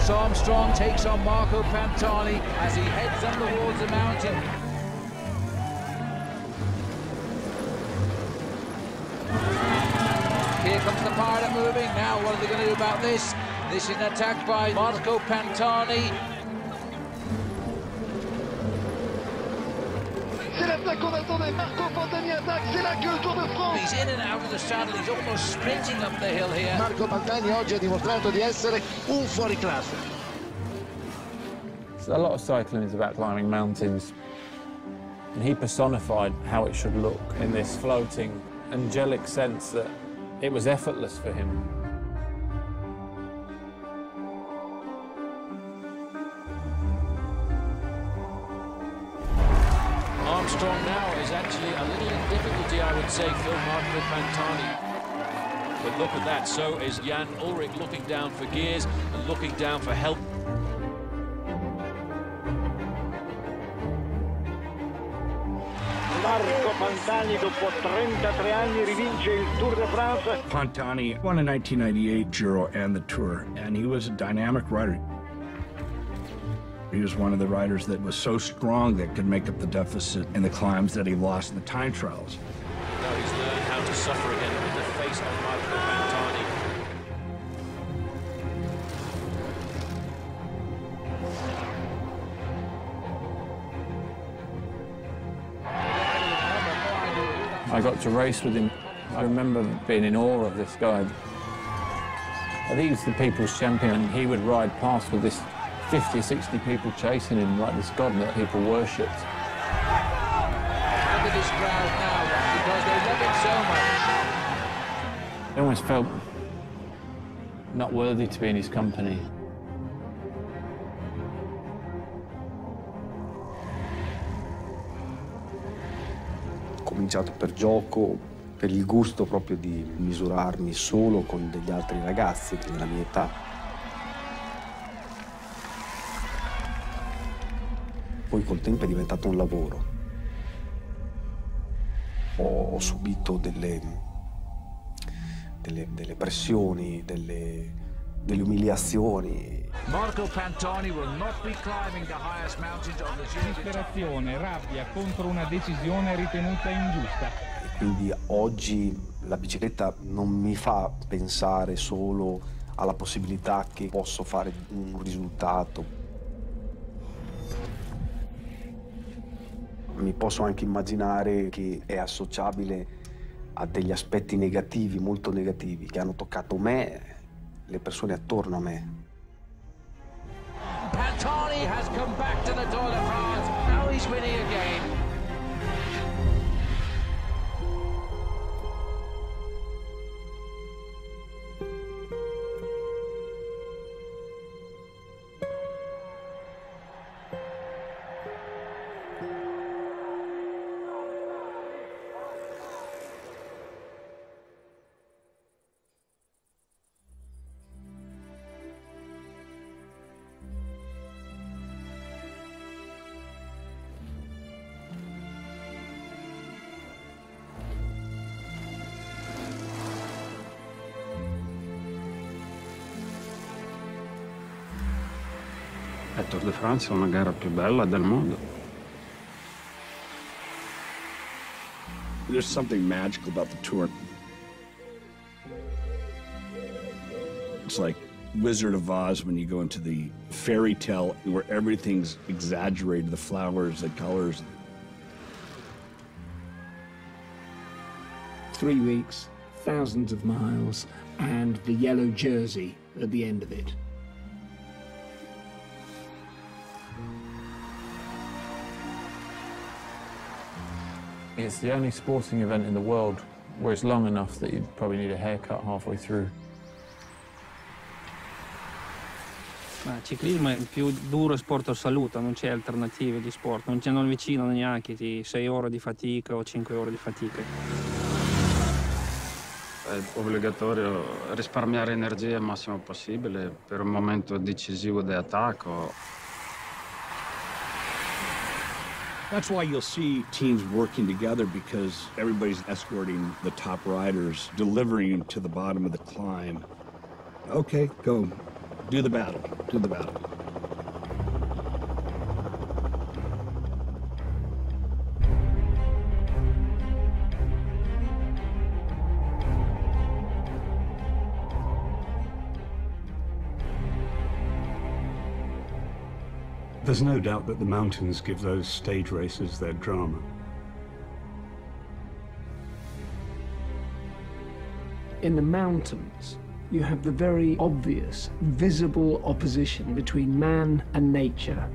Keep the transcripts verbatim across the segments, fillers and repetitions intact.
Lance Armstrong takes on Marco Pantani as he heads on towards the mountain. Here comes the pilot moving. Now what are they going to do about this? This is an attack by Marco Pantani. C'est l'attaque qu'on attendait. Marco Pantani attaque. C'est là que le Tour de France. He's in and out of the saddle. He's almost sprinting up the hill here. Marco Pantani oggi ha dimostrato di essere un fuoriclasse. A lot of cycling is about climbing mountains. And he personified how it should look in this floating, angelic sense that it was effortless for him. Armstrong now is actually a little in difficulty, I would say, Phil, Marco Pantani. But look at that, so is Jan Ullrich looking down for gears and looking down for help. Marco Pantani dopo trentatré anni rivince il Tour de France. Pantani won a nineteen ninety-eight Giro and the Tour, and he was a dynamic rider. He was one of the riders that was so strong that could make up the deficit in the climbs that he lost in the time trials. Now he's learned how to suffer again in the face of Marco Pantani. I got to race with him. I remember being in awe of this guy. I think he's the people's champion. He would ride past with this fifty, sixty people chasing him like this god that people worshipped. Look at this crowd now because they love him so much. I almost felt not worthy to be in his company. Ho cominciato per gioco, per il gusto proprio di misurarmi solo con degli altri ragazzi della mia età. Poi col tempo è diventato un lavoro. Ho subito delle, delle, delle pressioni, delle, delle umiliazioni. Marco Pantani will not be climbing the highest mountains of the Giro. Disperazione, rabbia contro una decisione ritenuta ingiusta. E quindi oggi la bicicletta non mi fa pensare solo alla possibilità che posso fare un risultato. Mi posso anche immaginare che è associabile a degli aspetti negativi, molto negativi, che hanno toccato me, le persone attorno a me. Pantani has come back to the Tour de France. Now he's winning again. La Tour de France è una gara più bella del mondo. There's something magical about the Tour. It's like Wizard of Oz when you go into the fairy tale where everything's exaggerated, the flowers, the colors. Three weeks, thousands of miles, and the yellow jersey at the end of it. It's the only sporting event in the world where it's long enough that you'd probably need a haircut halfway through. Ma il ciclismo è il più duro sport assoluto, non c'è alternative di sport, non c'è vicino neanche di sei ore di fatica o cinque ore di fatica. È obbligatorio risparmiare energia il massimo possibile per un momento decisivo di attacco. That's why you'll see teams working together, because everybody's escorting the top riders, delivering to the bottom of the climb. Okay, go. Do the battle. Do the battle. There's no doubt that the mountains give those stage races their drama. In the mountains, you have the very obvious, visible opposition between man and nature.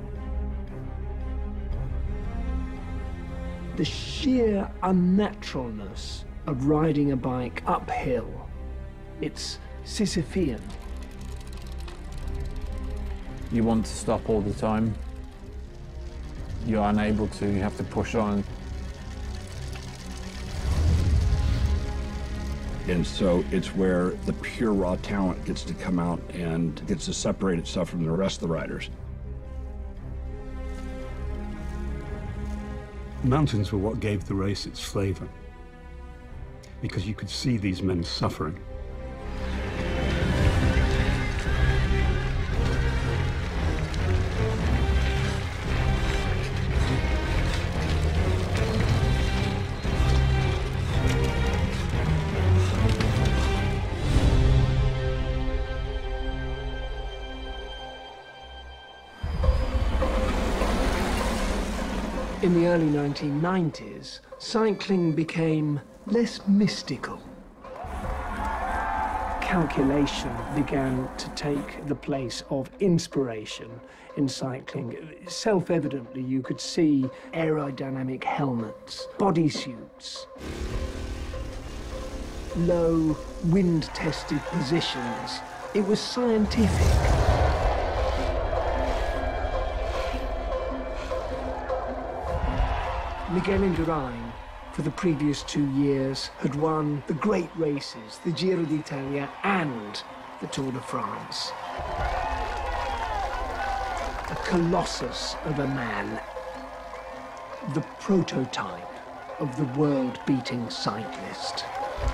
The sheer unnaturalness of riding a bike uphill. It's Sisyphean. You want to stop all the time. You're unable to, you have to push on. And so it's where the pure raw talent gets to come out and gets to separate itself from the rest of the riders. Mountains were what gave the race its flavor, because you could see these men suffering. In the early nineteen nineties, cycling became less mystical. Calculation began to take the place of inspiration in cycling. Self-evidently, you could see aerodynamic helmets, bodysuits, low wind-tested positions. It was scientific. Miguel Indurain, for the previous two years, had won the great races, the Giro d'Italia and the Tour de France. A colossus of a man, the prototype of the world-beating cyclist.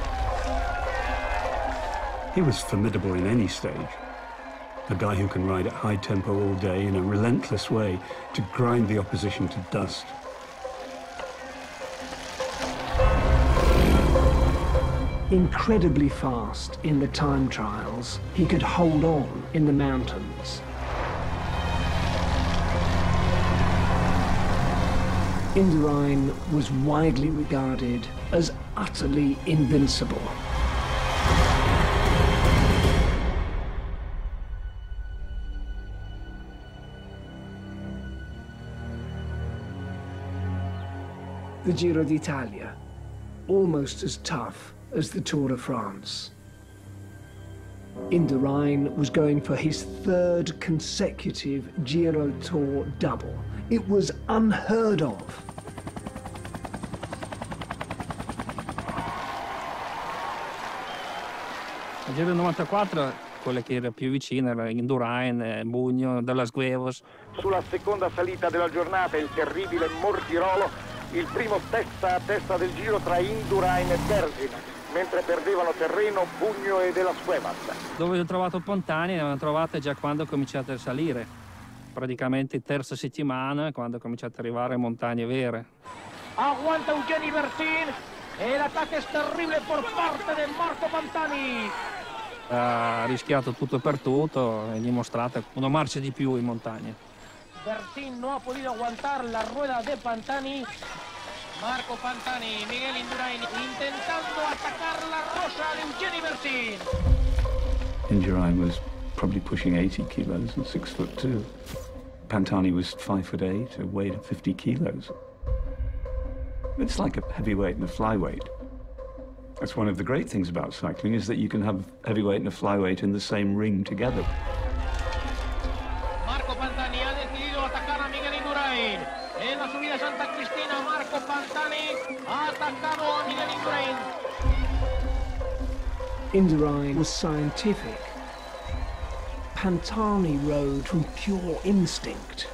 He was formidable in any stage. A guy who can ride at high tempo all day in a relentless way to grind the opposition to dust. Incredibly fast in the time trials, he could hold on in the mountains. Indurain was widely regarded as utterly invincible. The Giro d'Italia, almost as tough as the Tour de France. Indurain was going for his third consecutive Giro Tour double. It was unheard of. Il Giro del novantaquattro, quelle che era più vicina era Indurain, Bugno, Dallas Guevos. Sulla seconda salita della giornata, il terribile Mortirolo, il primo testa a testa del giro tra Indurain e Terzin, mentre perdevano terreno Bugno e Dallas Guevos. Dove ho trovato Pontani, le ho trovate già quando ho cominciato a salire, praticamente terza settimana, quando ho cominciato ad arrivare a montagne vere. Aguanta Eugeni Bertin e l'attacco è terribile per parte di Marco Pantani. Ha rischiato tutto per tutto e dimostrato una marcia di più in montagna. Bertin no ha podido aguantar la rueda de Pantani. Marco Pantani, Miguel Indurain intentando atacar la rosa de Eugeni Bertin. Indurain was probably pushing eighty kilos and six foot two. Pantani was five foot eight, weighed fifty kilos. It's like a heavyweight and a flyweight. That's one of the great things about cycling, is that you can have heavyweight and a flyweight in the same ring together. Marco Pantani ha decidido atacar a Miguel Indurain. En la subida Santa Cristina, Marco Pantani ha atacado a Miguel Indurain. Indurain was scientific. Pantani rode from pure instinct.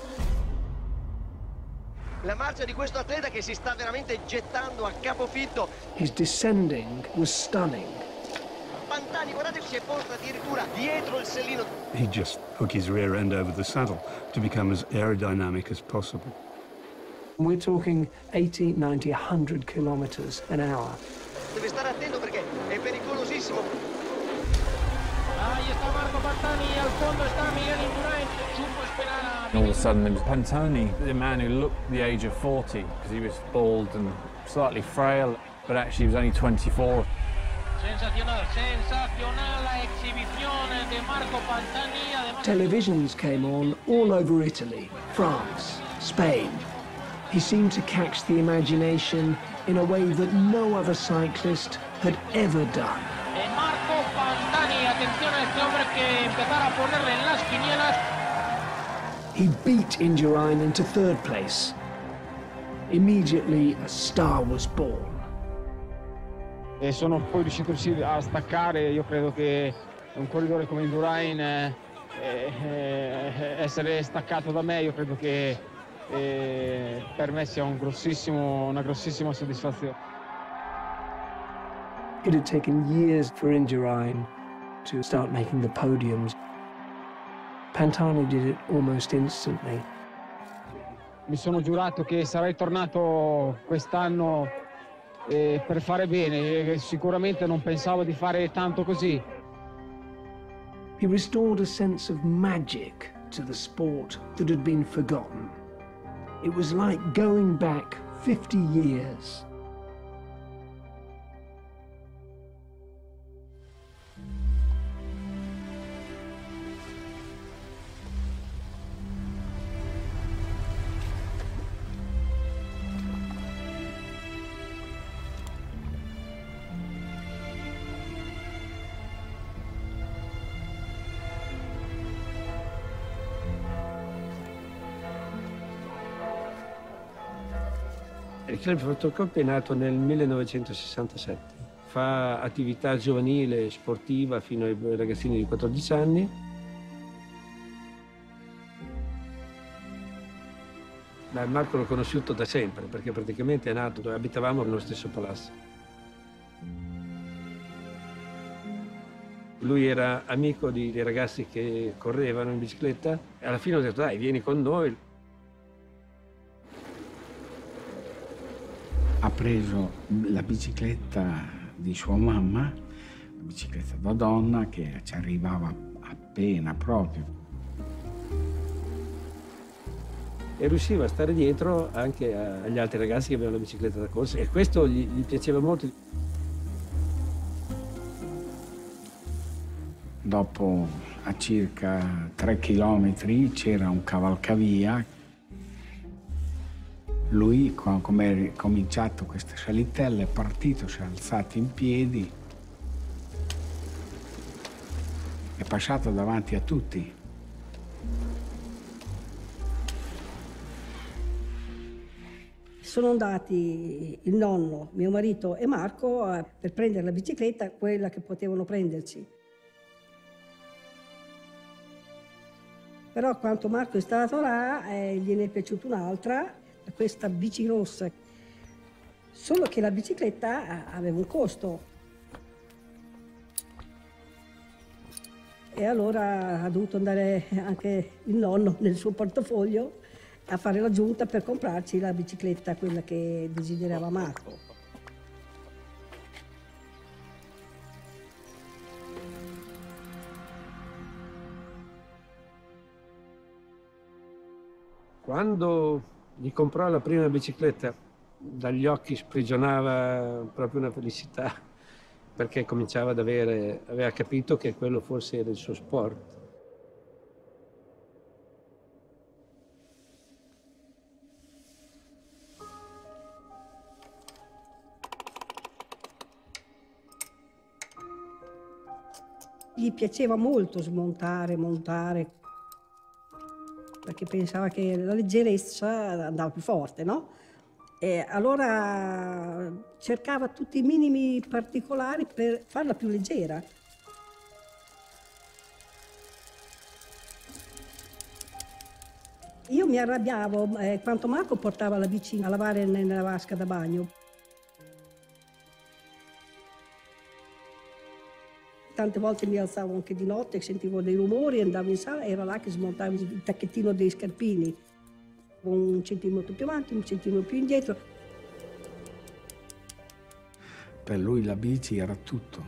La marcia di questo atleta che si sta veramente gettando a capofitto. His descending was stunning. Pantani, guardate, si è posto addirittura dietro il sellino. He just hook his rear end over the saddle to become as aerodynamic as possible. We're talking eighty, ninety, one hundred kilometers an hour. Deve stare attento perché è pericolosissimo. Ahí está Marco Pantani, al fondo está Miguel Indurain, supo esperar a... All of a sudden there was Pantani, the man who looked the age of forty, because he was bald and slightly frail, but actually he was only twenty-four. Sensacional, sensacional la exhibición de Marco Pantani. Además... Televisions came on all over Italy, France, Spain. He seemed to catch the imagination in a way that no other cyclist had ever done. E Marco Pantani, atención a este hombre que empezara a ponerle en las quinielas. He beat Indurain into third place. Immediately, a star was born. E sono poi riuscito a staccare. Io credo che un corridore come Indurain, eh, eh, essere staccato da me, io credo che eh, per me sia un grossissimo, una grossissima soddisfazione. It had taken years for Indurain to start making the podiums. Pantani did it almost instantly. Mi sono giurato che sarei tornato quest'anno eh, per fare bene, e sicuramente non pensavo di fare tanto così. He restored a sense of magic to the sport that had been forgotten. It was like going back fifty years. Il club Fotocoppi è nato nel millenovecentosessantasette. Fa attività giovanile sportiva fino ai ragazzini di quattordici anni. Ma Marco l'ho conosciuto da sempre, perché praticamente è nato dove abitavamo nello stesso palazzo. Lui era amico di, di ragazzi che correvano in bicicletta e alla fine ho detto dai, vieni con noi. Ha preso la bicicletta di sua mamma, la bicicletta da donna che ci arrivava appena proprio. E riusciva a stare dietro anche agli altri ragazzi che avevano la bicicletta da corsa e questo gli, gli piaceva molto. Dopo a circa tre chilometri c'era un cavalcavia. Lui, come ha cominciato questa salitella, è partito, si è alzato in piedi, è passato davanti a tutti. Sono andati il nonno, mio marito e Marco per prendere la bicicletta, quella che potevano prenderci. Però quando Marco è stato là, eh, gliene è piaciuta un'altra, questa bici rossa, solo che la bicicletta aveva un costo e allora ha dovuto andare anche il nonno nel suo portafoglio a fare l'aggiunta per comprarci la bicicletta, quella che desiderava Marco. Quando gli comprò la prima bicicletta, dagli occhi sprigionava proprio una felicità, perché cominciava ad avere, aveva capito che quello forse era il suo sport. Gli piaceva molto smontare, montare, perché pensava che la leggerezza andava più forte, no? E allora cercava tutti i minimi particolari per farla più leggera. Io mi arrabbiavo eh, quando Marco portava la bici a lavare nella vasca da bagno. tante volte mi alzavo anche di notte, sentivo dei rumori, andavo in sala, era là che smontavo il tacchettino dei scarpini. Un centimetro più avanti, un centimetro più indietro. Per lui la bici era tutto.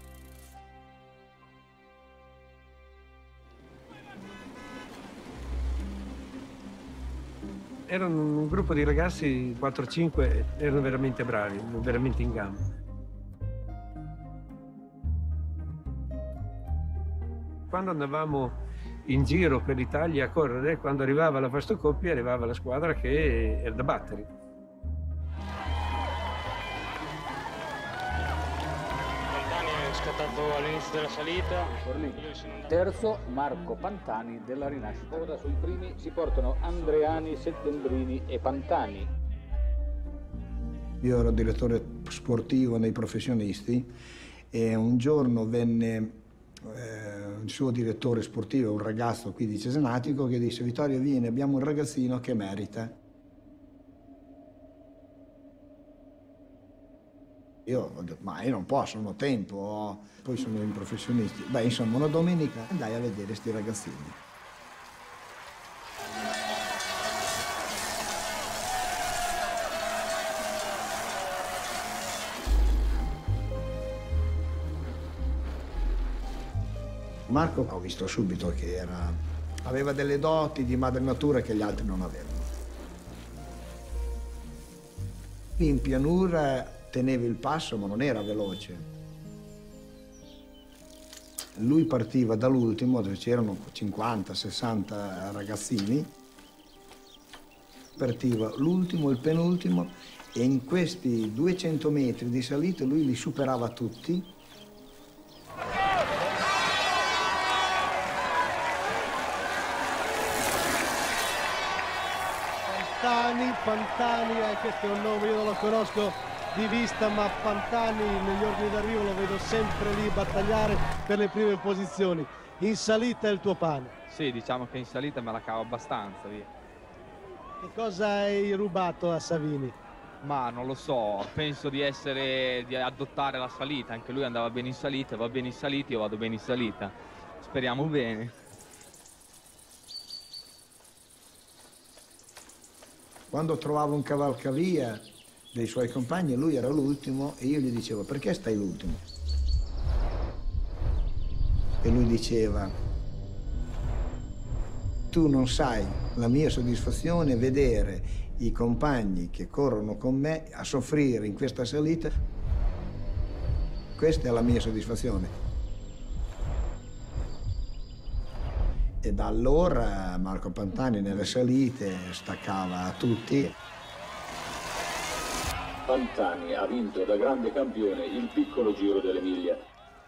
Erano un gruppo di ragazzi, quattro cinque, erano veramente bravi, veramente in gamba. Quando andavamo in giro per l'Italia a correre, quando arrivava la Fastocoppi arrivava la squadra che era da battere. Pantani è scattato all'inizio della salita. Terzo Marco Pantani della Rinascita. Ora sui primi si portano Andreani, Settembrini e Pantani. Io ero direttore sportivo nei professionisti e un giorno venne Eh, il suo direttore sportivo, un ragazzo qui di Cesenatico, che disse: Vittorio, vieni, abbiamo un ragazzino che merita. Io ho detto: ma io non posso, non ho tempo, poi sono in professionisti. Beh, insomma, una domenica andai a vedere sti ragazzini. Marco ho visto subito che era, aveva delle doti di madre natura che gli altri non avevano. In pianura teneva il passo ma non era veloce. Lui partiva dall'ultimo, dove c'erano cinquanta sessanta ragazzini, partiva l'ultimo, il penultimo, e in questi duecento metri di salita lui li superava tutti. Pantani, Pantani, eh, questo è un nome, io non lo conosco di vista, ma Pantani negli ordini d'arrivo lo vedo sempre lì battagliare per le prime posizioni. In salita è il tuo pane. Sì, diciamo che in salita me la cavo abbastanza, via. Che cosa hai rubato a Savini? Ma non lo so, penso di essere, di adottare la salita, anche lui andava bene in salita, va bene in salita, io vado bene in salita. Speriamo bene. Quando trovavo un cavalcavia dei suoi compagni, lui era l'ultimo e io gli dicevo: perché stai l'ultimo? E lui diceva: tu non sai la mia soddisfazione è vedere i compagni che corrono con me a soffrire in questa salita. Questa è la mia soddisfazione. E da allora Marco Pantani nelle salite staccava a tutti. Pantani ha vinto da grande campione il piccolo Giro dell'Emilia.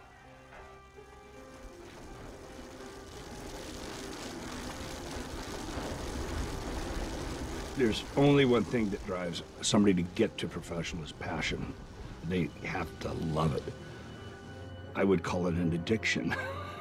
There's only one thing that drives somebody to get to professional is passion. They have to love it. I would call it an addiction.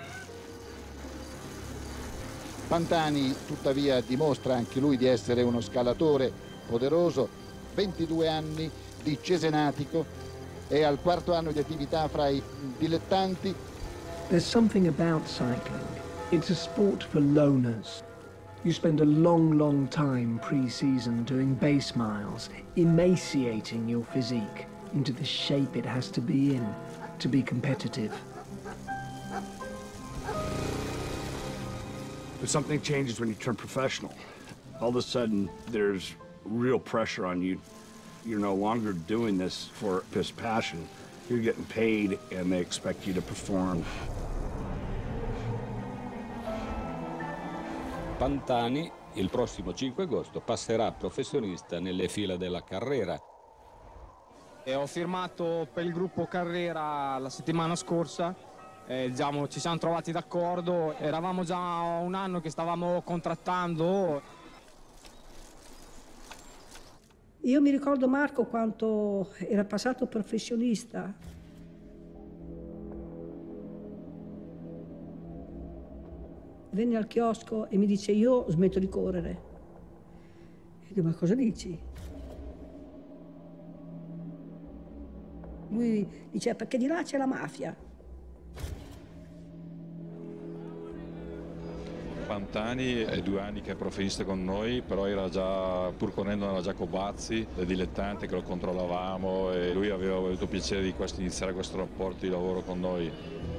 Pantani tuttavia dimostra anche lui di essere uno scalatore poderoso, ventidue anni di Cesenatico, è al quarto anno di attività fra i dilettanti. There's something about cycling. It's a sport for loners. You spend a long, long time pre-season doing base miles, emaciating your physique into the shape it has to be in to be competitive. But something changes when you turn professional. All of a sudden, there's real pressure on you. You're no longer doing this for this passion. You're getting paid, and they expect you to perform. Pantani, il prossimo cinque agosto, passerà professionista nelle fila della Carrera. E ho firmato per il gruppo Carrera la settimana scorsa. Eh, diciamo, ci siamo trovati d'accordo, eravamo già un anno che stavamo contrattando. Io mi ricordo Marco quando era passato professionista. Venne al chiosco e mi dice: io smetto di correre. E dico: ma cosa dici? Lui dice: perché di là c'è la mafia. Pantani è due anni che è professionista con noi, però era già, pur correndo era già Cobazzi, da dilettante che lo controllavamo, e lui aveva avuto piacere di questo, iniziare questo rapporto di lavoro con noi.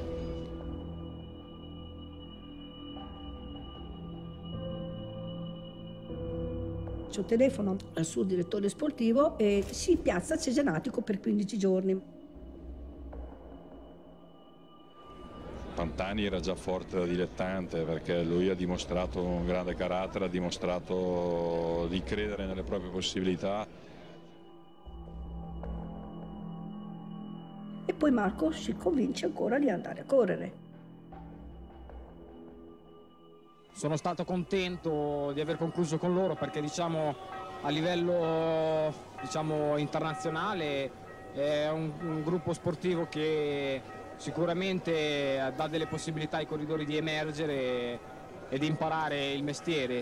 Io telefono al suo direttore sportivo e si piazza a Cesenatico per quindici giorni. Pantani era già forte da dilettante perché lui ha dimostrato un grande carattere, ha dimostrato di credere nelle proprie possibilità. E poi Marco si convince ancora di andare a correre. Sono stato contento di aver concluso con loro perché diciamo a livello diciamo, internazionale è un, un gruppo sportivo che sicuramente dà delle possibilità ai corridori di emergere e, e di imparare il mestiere.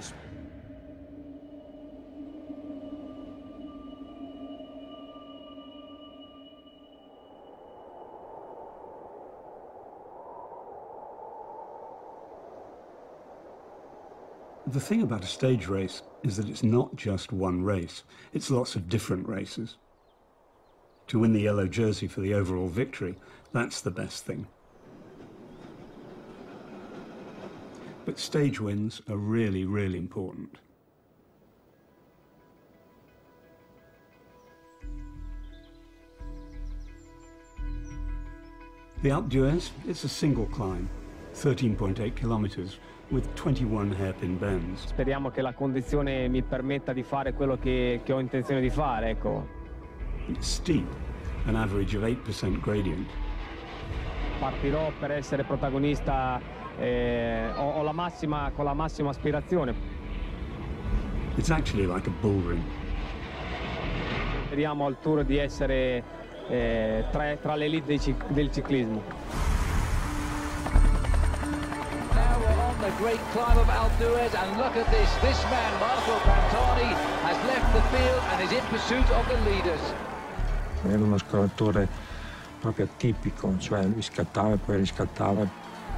The thing about a stage race is that it's not just one race, it's lots of different races. To win the yellow jersey for the overall victory, that's the best thing. But stage wins are really, really important. The Alpe d'Huez, it's a single climb, thirteen point eight kilometers, with twenty-one hairpin bends. Speriamo che la condizione mi permetta di fare quello che, che ho intenzione di fare, ecco. It's steep, an average of eight percent gradient. Partirò per essere protagonista, eh, ho, ho la massima, con la massima aspirazione. It's actually like a bull ring. Speriamo al Tour di essere eh, tra, tra le elite del ciclismo. The great climb of Alpe d'Huez, and look at this, this man, Marco Pantani, has left the field and is in pursuit of the leaders. Era uno scalatore proprio atipico, cioè lui scattava e poi riscattava.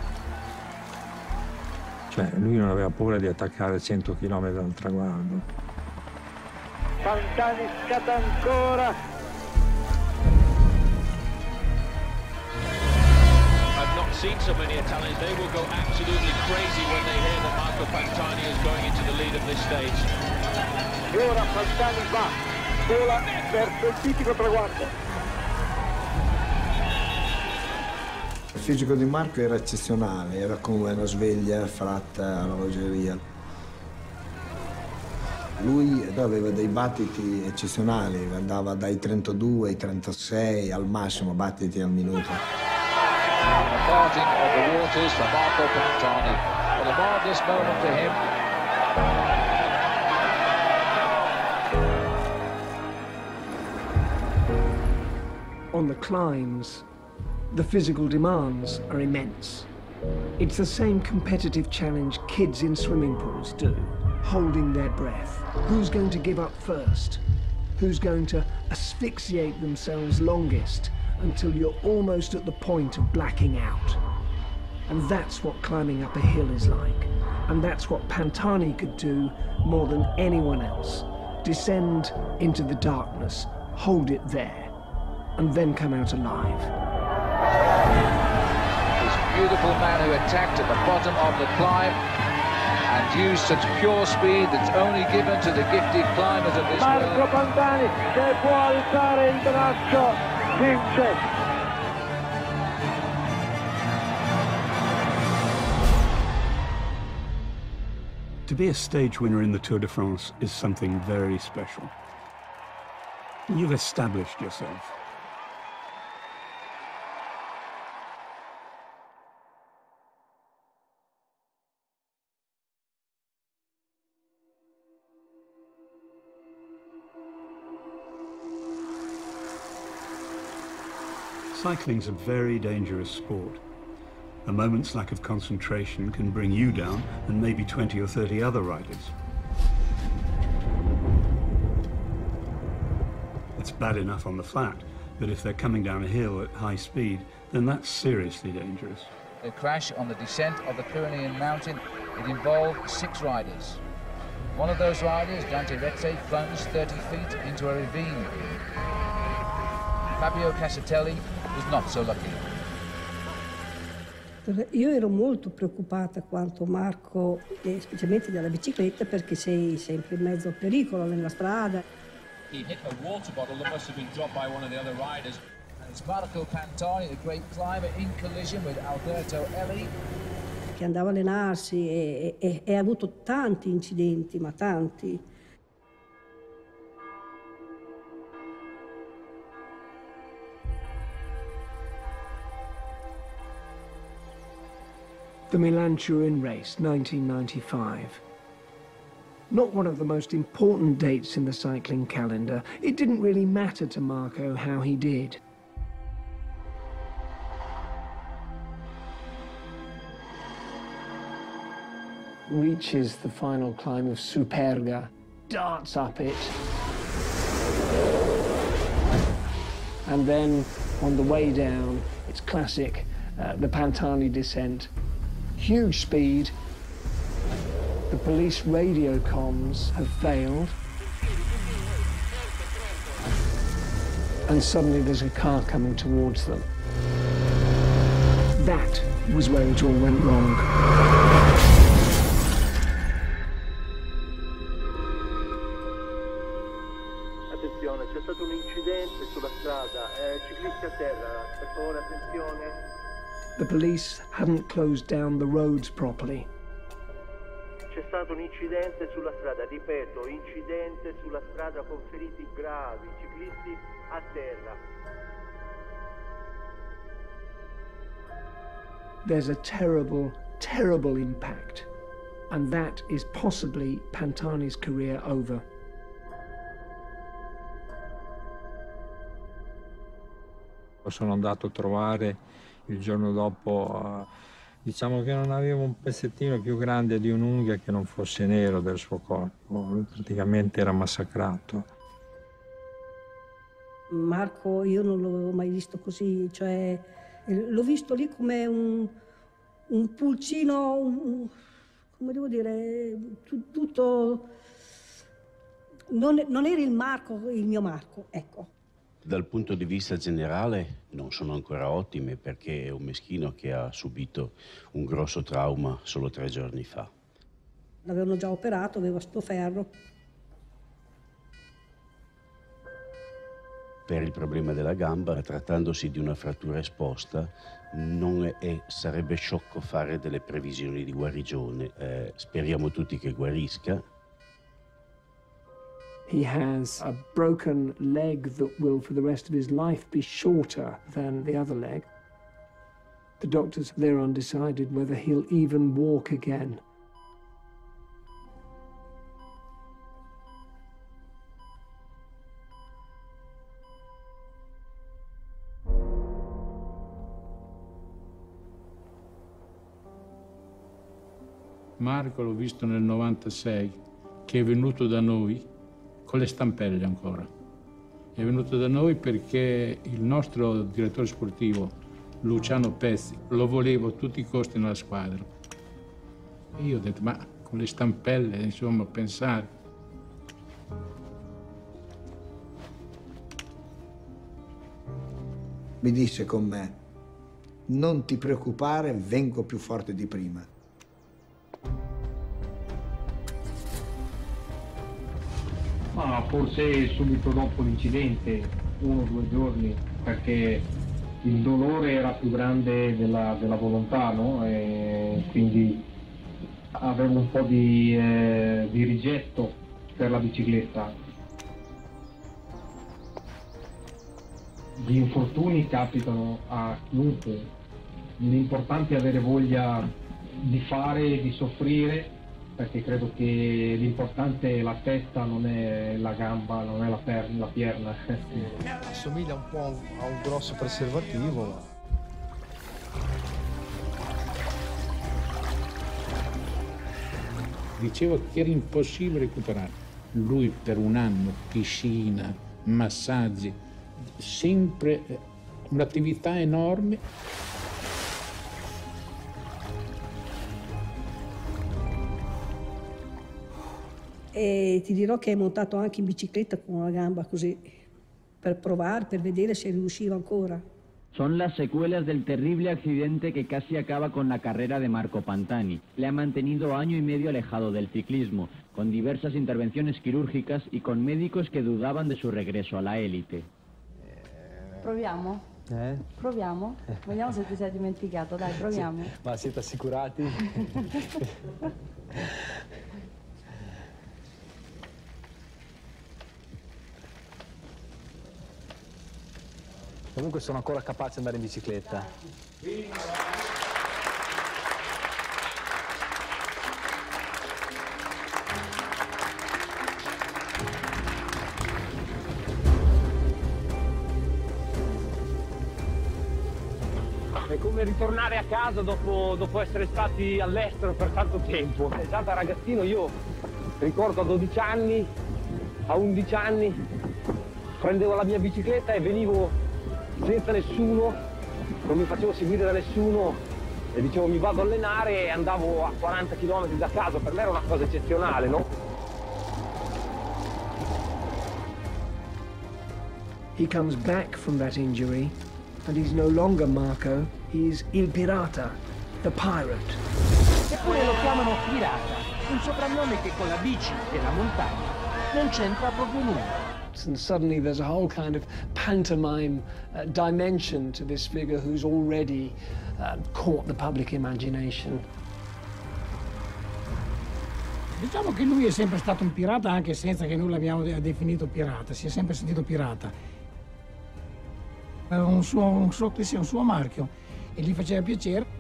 Cioè lui non aveva paura di attaccare cento chilometri dal traguardo. Pantani scatta ancora. Seen so many Italians, they will go absolutely crazy when they hear that Marco Pantani is going into the lead of this stage. E ora Pantani va, vola verso il tipico traguardo. Il fisico di Marco era eccezionale, era come una sveglia fatta all'orologeria. Lui aveva dei battiti eccezionali, andava dai trentadue ai trentasei al massimo battiti al minuto. Parting of the waters for Marco Pantani. What a marvellous moment for him. On the climbs, the physical demands are immense. It's the same competitive challenge kids in swimming pools do, holding their breath. Who's going to give up first? Who's going to asphyxiate themselves longest until you're almost at the point of blacking out? And that's what climbing up a hill is like. And that's what Pantani could do more than anyone else. Descend into the darkness, hold it there, and then come out alive. This beautiful man who attacked at the bottom of the climb and used such pure speed that's only given to the gifted climbers of this world. Marco Pantani che può alzare il braccio, vince. To be a stage winner in the Tour de France is something very special. You've established yourself. Cycling's a very dangerous sport. A moment's lack of concentration can bring you down and maybe twenty or thirty other riders. It's bad enough on the flat, but if they're coming down a hill at high speed, then that's seriously dangerous. A crash on the descent of the Pyrenean mountain It involved six riders. One of those riders, Dante Rete, plunged thirty feet into a ravine. Fabio Casatelli was not so lucky. Io ero molto preoccupata quanto Marco, e specialmente della bicicletta, perché sei sempre in mezzo al pericolo nella strada. He hit a water bottle that must have been dropped by one of the other riders. And it's Marco Pantani, the great climber, in collision with Alberto Elli. Che andava a allenarsi e, e, e ha avuto tanti incidenti, ma tanti. The Milan-Turin race, nineteen ninety-five. Not one of the most important dates in the cycling calendar, it didn't really matter to Marco how he did. Reaches the final climb of Superga, darts up it. And then, on the way down, it's classic, uh, the Pantani descent. Huge speed. The police radio comms have failed. And suddenly there's a car coming towards them. That was where it all went wrong. Attenzione, c'è stato un incidente sulla strada, eh, ciclisti a terra, per favore attenzione. The police hadn't closed down the roads properly. C'è stato un incidente sulla strada, ripeto, incidente sulla strada con feriti gravi, ciclisti a terra. There's a terrible, terrible impact, and that is possibly Pantani's career over. Sono andato a trovare il giorno dopo, diciamo che non avevo un pezzettino più grande di un'unghia che non fosse nero del suo corpo, lui praticamente era massacrato. Marco io non l'avevo mai visto così, cioè l'ho visto lì come un, un pulcino, un, come devo dire, tutto... Non, non era il Marco, il mio Marco, ecco. Dal punto di vista generale non sono ancora ottime perché è un meschino che ha subito un grosso trauma solo tre giorni fa. L'avevano già operato, aveva sto ferro. Per il problema della gamba, trattandosi di una frattura esposta, non è, sarebbe sciocco fare delle previsioni di guarigione. Eh, speriamo tutti che guarisca. He has a broken leg that will, for the rest of his life, be shorter than the other leg. The doctors, they're undecided whether he'll even walk again. Marco l'ho visto nel novantasei, che è venuto da noi con le stampelle ancora. È venuto da noi perché il nostro direttore sportivo, Luciano Pezzi, lo voleva a tutti i costi nella squadra. E io ho detto, ma con le stampelle, insomma, pensare. Mi disse con me, non ti preoccupare, vengo più forte di prima. Ma forse subito dopo l'incidente, uno o due giorni, perché il dolore era più grande della, della volontà, no? E quindi avevo un po' di, eh, di rigetto per la bicicletta. Gli infortuni capitano a chiunque, l'importante è avere voglia di fare, di soffrire, perché credo che l'importante è la testa, non è la gamba, non è la, per la pierna. Assomiglia un po' a un grosso preservativo. Diceva che era impossibile recuperare. Lui per un anno, piscina, massaggi, sempre un'attività enorme. E ti dirò che è montato anche in bicicletta con una gamba così, per provare, per vedere se riusciva ancora. Son las secuelas del terrible accidente que casi acaba con la carrera de Marco Pantani. Le ha mantenido año y medio alejado del ciclismo, con diversas intervenciones quirúrgicas y con médicos que dudaban de su regreso a la élite. Proviamo? Eh? Proviamo? Vediamo se ti sei dimenticato, dai, proviamo. Sì. Ma siete assicurati? Comunque sono ancora capace di andare in bicicletta. È come ritornare a casa dopo, dopo essere stati all'estero per tanto tempo. Già da ragazzino io ricordo a dodici anni, a undici anni, prendevo la mia bicicletta e venivo senza nessuno, non mi facevo seguire da nessuno e dicevo mi vado a allenare e andavo a quaranta chilometri da casa. Per me era una cosa eccezionale, no? He comes back from that injury and he's no longer Marco, he's Il Pirata, the pirate. Eppure lo chiamano pirata, un soprannome che con la bici e la montagna non c'entra proprio nulla. And suddenly there's a whole kind of pantomime uh, dimension to this figure who's already uh, caught the public imagination. Diciamo che lui è sempre stato un pirata anche senza che noi l'abbiamo definito pirata, si è sempre sentito pirata. Aveva un suo, un suo, un suo marchio e gli faceva piacere.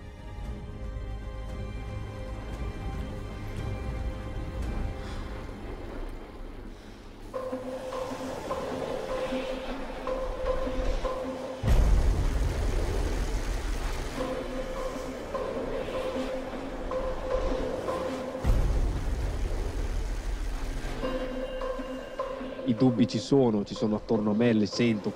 I dubbi ci sono, ci sono attorno a me, le sento.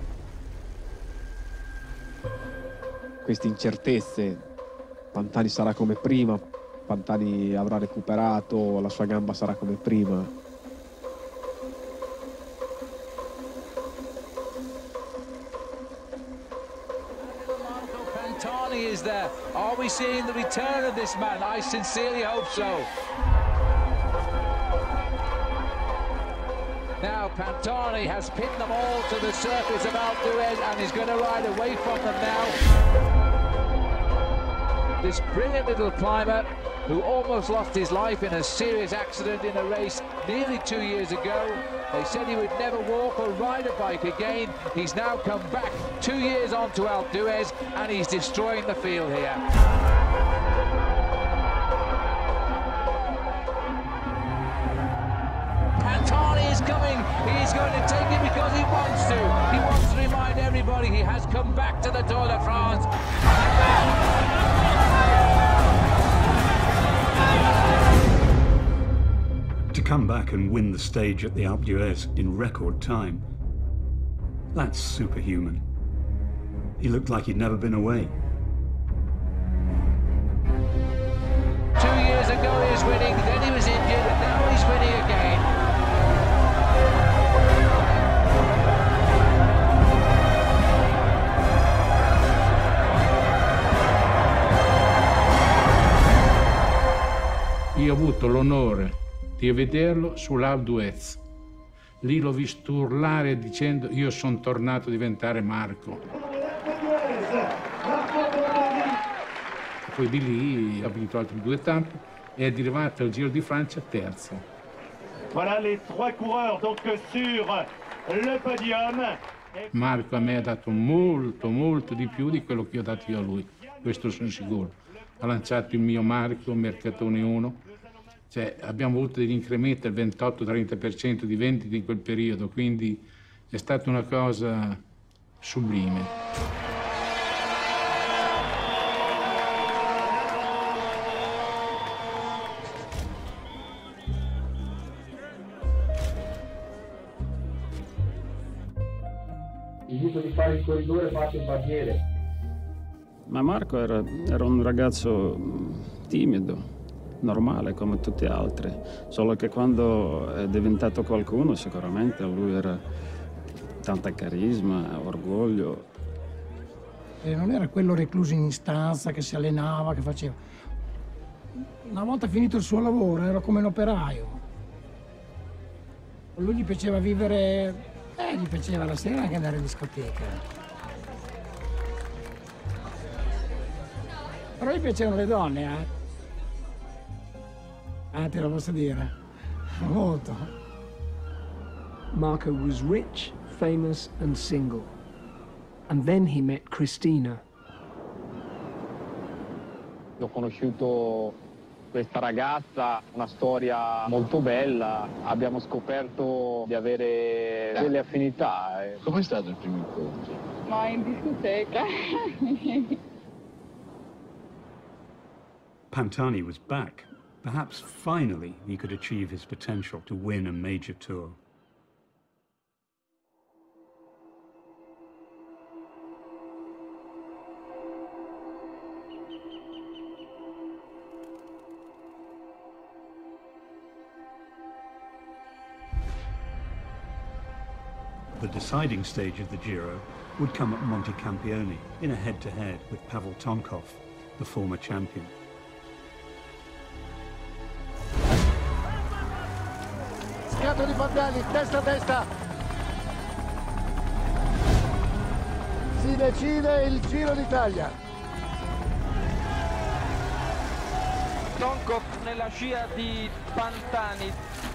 Queste incertezze. Pantani sarà come prima, Pantani avrà recuperato, la sua gamba sarà come prima. Pantani is there. Are we seeing the return of this man? I sincerely hope so. Now Pantani has pinned them all to the surface of Alpe d'Huez and is going to ride away from them now. This brilliant little climber who almost lost his life in a serious accident in a race nearly two years ago. They said he would never walk or ride a bike again. He's now come back two years on to Alpe d'Huez and he's destroying the field here. Pantani is coming. He's going to take it because he wants to. He wants to remind everybody he has come back to the Tour de France. To come back and win the stage at the Alpe d'Huez in record time, that's superhuman. He looked like he'd never been away. Two years ago he was winning, then he was injured, and now he's winning again. Io ho avuto l'onore di vederlo sull'Alpe d'Huez. Lì l'ho visto urlare dicendo io sono tornato a diventare Marco. Poi di lì ha vinto altre due tappe e è arrivato al Giro di Francia terzo. Voilà les trois coureurs donc sur le podium. Marco a me ha dato molto, molto di più di quello che ho dato io a lui, questo sono sicuro. Ha lanciato il mio marchio, Mercatone uno. Cioè, abbiamo avuto degli incrementi del ventotto trenta per cento di vendite in quel periodo, quindi è stata una cosa sublime. Il dico di fare il corridore, faccio il barbiere. Ma Marco era, era un ragazzo timido, normale come tutti gli altri, solo che quando è diventato qualcuno sicuramente lui era tanta carisma, orgoglio. E non era quello recluso in stanza che si allenava, che faceva. Una volta finito il suo lavoro era come un operaio. A lui gli piaceva vivere, eh, gli piaceva la sera anche andare in discoteca. Però gli piacevano le donne, eh. Ah, te lo posso dire. Molto. Marco was rich, famous and single. And then he met Cristina. Ho conosciuto questa ragazza, una storia molto bella, abbiamo scoperto di avere delle affinità. Com'è stato il primo incontro? Ma in discoteca. Pantani was back. Perhaps finally he could achieve his potential to win a major tour. The deciding stage of the Giro would come at Monte Campione in a head-to-head with Pavel Tonkov, the former champion. Schiato di Pantani, testa a testa. Si decide il Giro d'Italia. Tonkov nella scia di Pantani.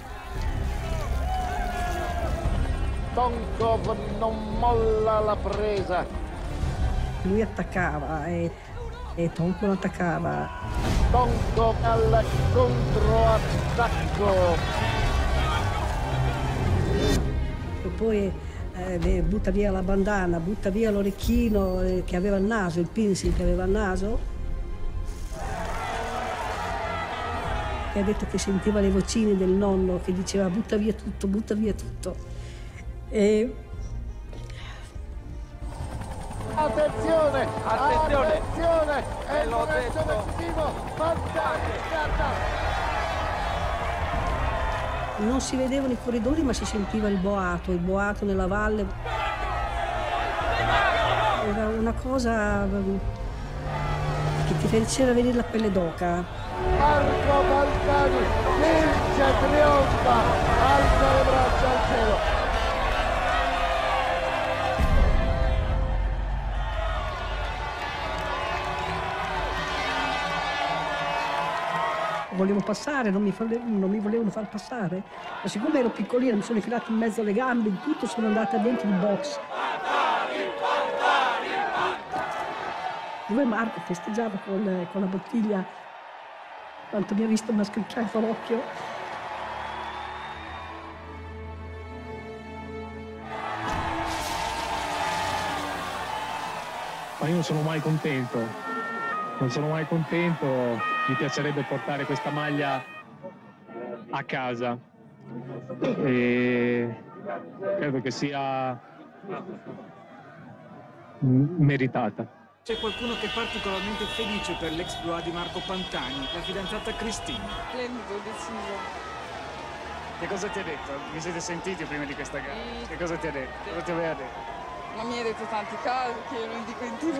Tonkov non molla la presa. Lui attaccava e, e Tonkov attaccava. Tonkov al controattacco. E poi eh, butta via la bandana, butta via l'orecchino eh, che aveva il naso, il piercing che aveva il naso. E ha detto che sentiva le vocine del nonno che diceva butta via tutto, butta via tutto. E... Attenzione, attenzione, attenzione, è il l'ho momento detto. decisivo, Pantani, guarda. Non si vedevano i corridori ma si sentiva il boato, il boato nella valle. Era una cosa che ti faceva venire la pelle d'oca. Marco Pantani vince, trionfa, alza le braccia al cielo. Volevo passare, non mi, non mi volevano far passare, ma siccome ero piccolina mi sono infilata in mezzo alle gambe, in tutto sono andata dentro il box. Dove Marco festeggiava con, con la bottiglia, quanto mi ha visto mi ha scricchiato l'occhio. Ma io non sono mai contento. Non sono mai contento, mi piacerebbe portare questa maglia a casa e credo che sia meritata. C'è qualcuno che è particolarmente felice per l'exploit di Marco Pantani, la fidanzata Cristina. Splendido, deciso. Che cosa ti ha detto? Vi siete sentiti prima di questa gara? Sì. Che cosa ti ha detto? Cosa ti aveva detto? Ma mi ha detto tanti casi che io non dico in tivù.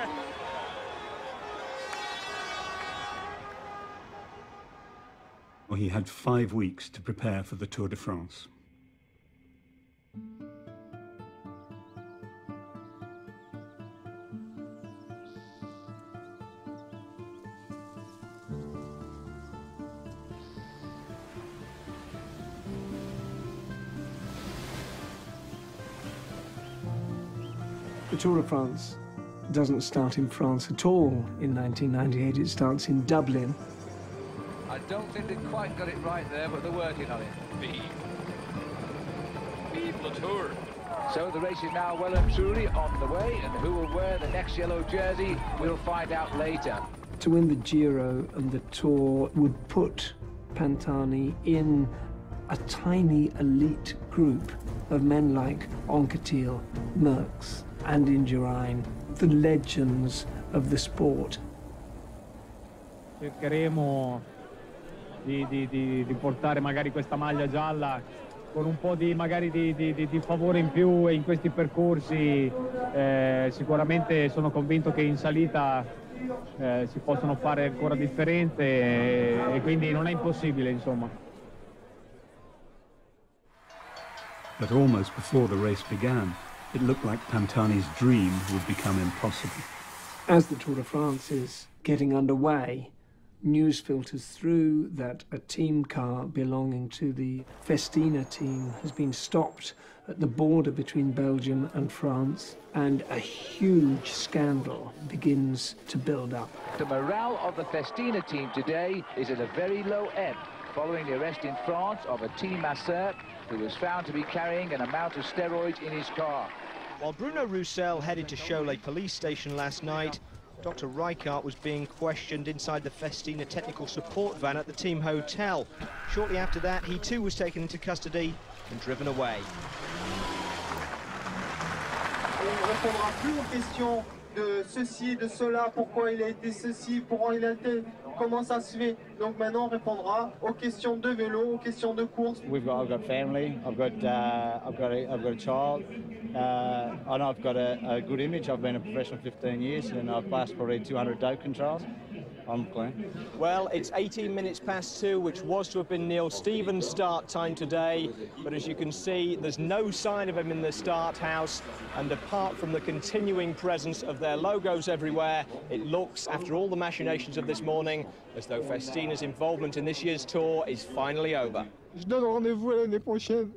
Well, he had five weeks to prepare for the Tour de France. The Tour de France doesn't start in France at all in nineteen ninety-eight. It starts in Dublin. I don't think they quite got it right there, but they're working on it. Vive. Vive le Tour. So the race is now well and truly on the way, and who will wear the next yellow jersey, we'll find out later. To win the Giro and the Tour would put Pantani in a tiny elite group of men like Anquetil, Merckx and Indurain, the legends of the sport. Cercheremo di, di, di, di portare magari questa maglia gialla con un po' di, magari di, di, di, di favore in più in questi percorsi. Eh, sicuramente sono convinto che in salita eh, si possono fare ancora differenze e, e quindi non è impossibile, insomma. But almost before the race began, it looked like Pantani's dream would become impossible. As the Tour de France is getting underway, news filters through that a team car belonging to the Festina team has been stopped at the border between Belgium and France, and a huge scandal begins to build up. The morale of the Festina team today is at a very low ebb, following the arrest in France of a team masseur who was found to be carrying an amount of steroids in his car. While Bruno Roussel headed to Cholet police station last night, Doctor Rijkaard was being questioned inside the Festina technical support van at the team hotel. Shortly after that, he too was taken into custody and driven away. On ne répondra plus aux questions de ceci, de cela, pourquoi il a été ceci, pourquoi il a été, comment ça se fait. Donc maintenant on répondra aux questions de vélo, aux questions de course. We've got, I've got family, I've got, uh, I've got, a, I've got a child. Uh, I know I've got a, a good image. I've been a professional fifteen years, and I've passed probably two hundred dope controls. I'm clean. Well, it's eighteen minutes past two, which was to have been Neil Stevens' start time today, but as you can see, there's no sign of him in the start house, and apart from the continuing presence of their logos everywhere, it looks, after all the machinations of this morning, as though Festina's involvement in this year's tour is finally over. Je donne rendez-vous à l'année prochaine.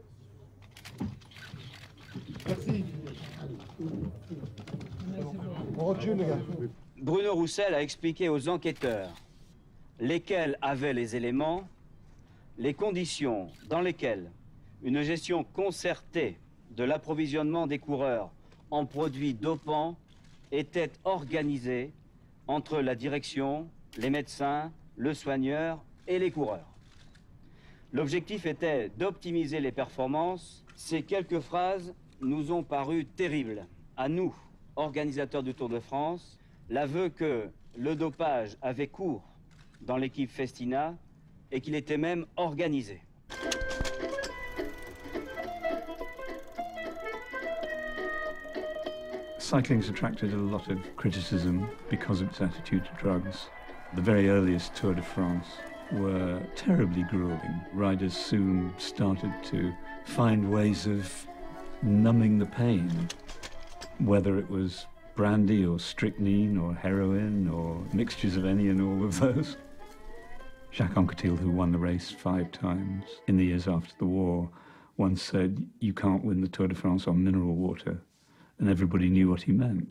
Merci. Bruno Roussel a expliqué aux enquêteurs lesquels avaient les éléments, les conditions dans lesquelles une gestion concertée de l'approvisionnement des coureurs en produits dopants était organisée entre la direction, les médecins, le soigneur et les coureurs. L'objectif était d'optimiser les performances. Ces quelques phrases nous ont paru terribles. À nous, organisateurs du Tour de France, l'aveu que le dopage avait cours dans l'équipe Festina et qu'il était même organisé. Cycling's attracted a lot of criticism because of its attitude to drugs. The very earliest Tour de France were terribly grueling. Riders soon started to find ways of numbing the pain, whether it was brandy or strychnine or heroin or mixtures of any and all of those. Jacques Anquetil, who won the race five times in the years after the war, once said, "You can't win the Tour de France on mineral water," and everybody knew what he meant.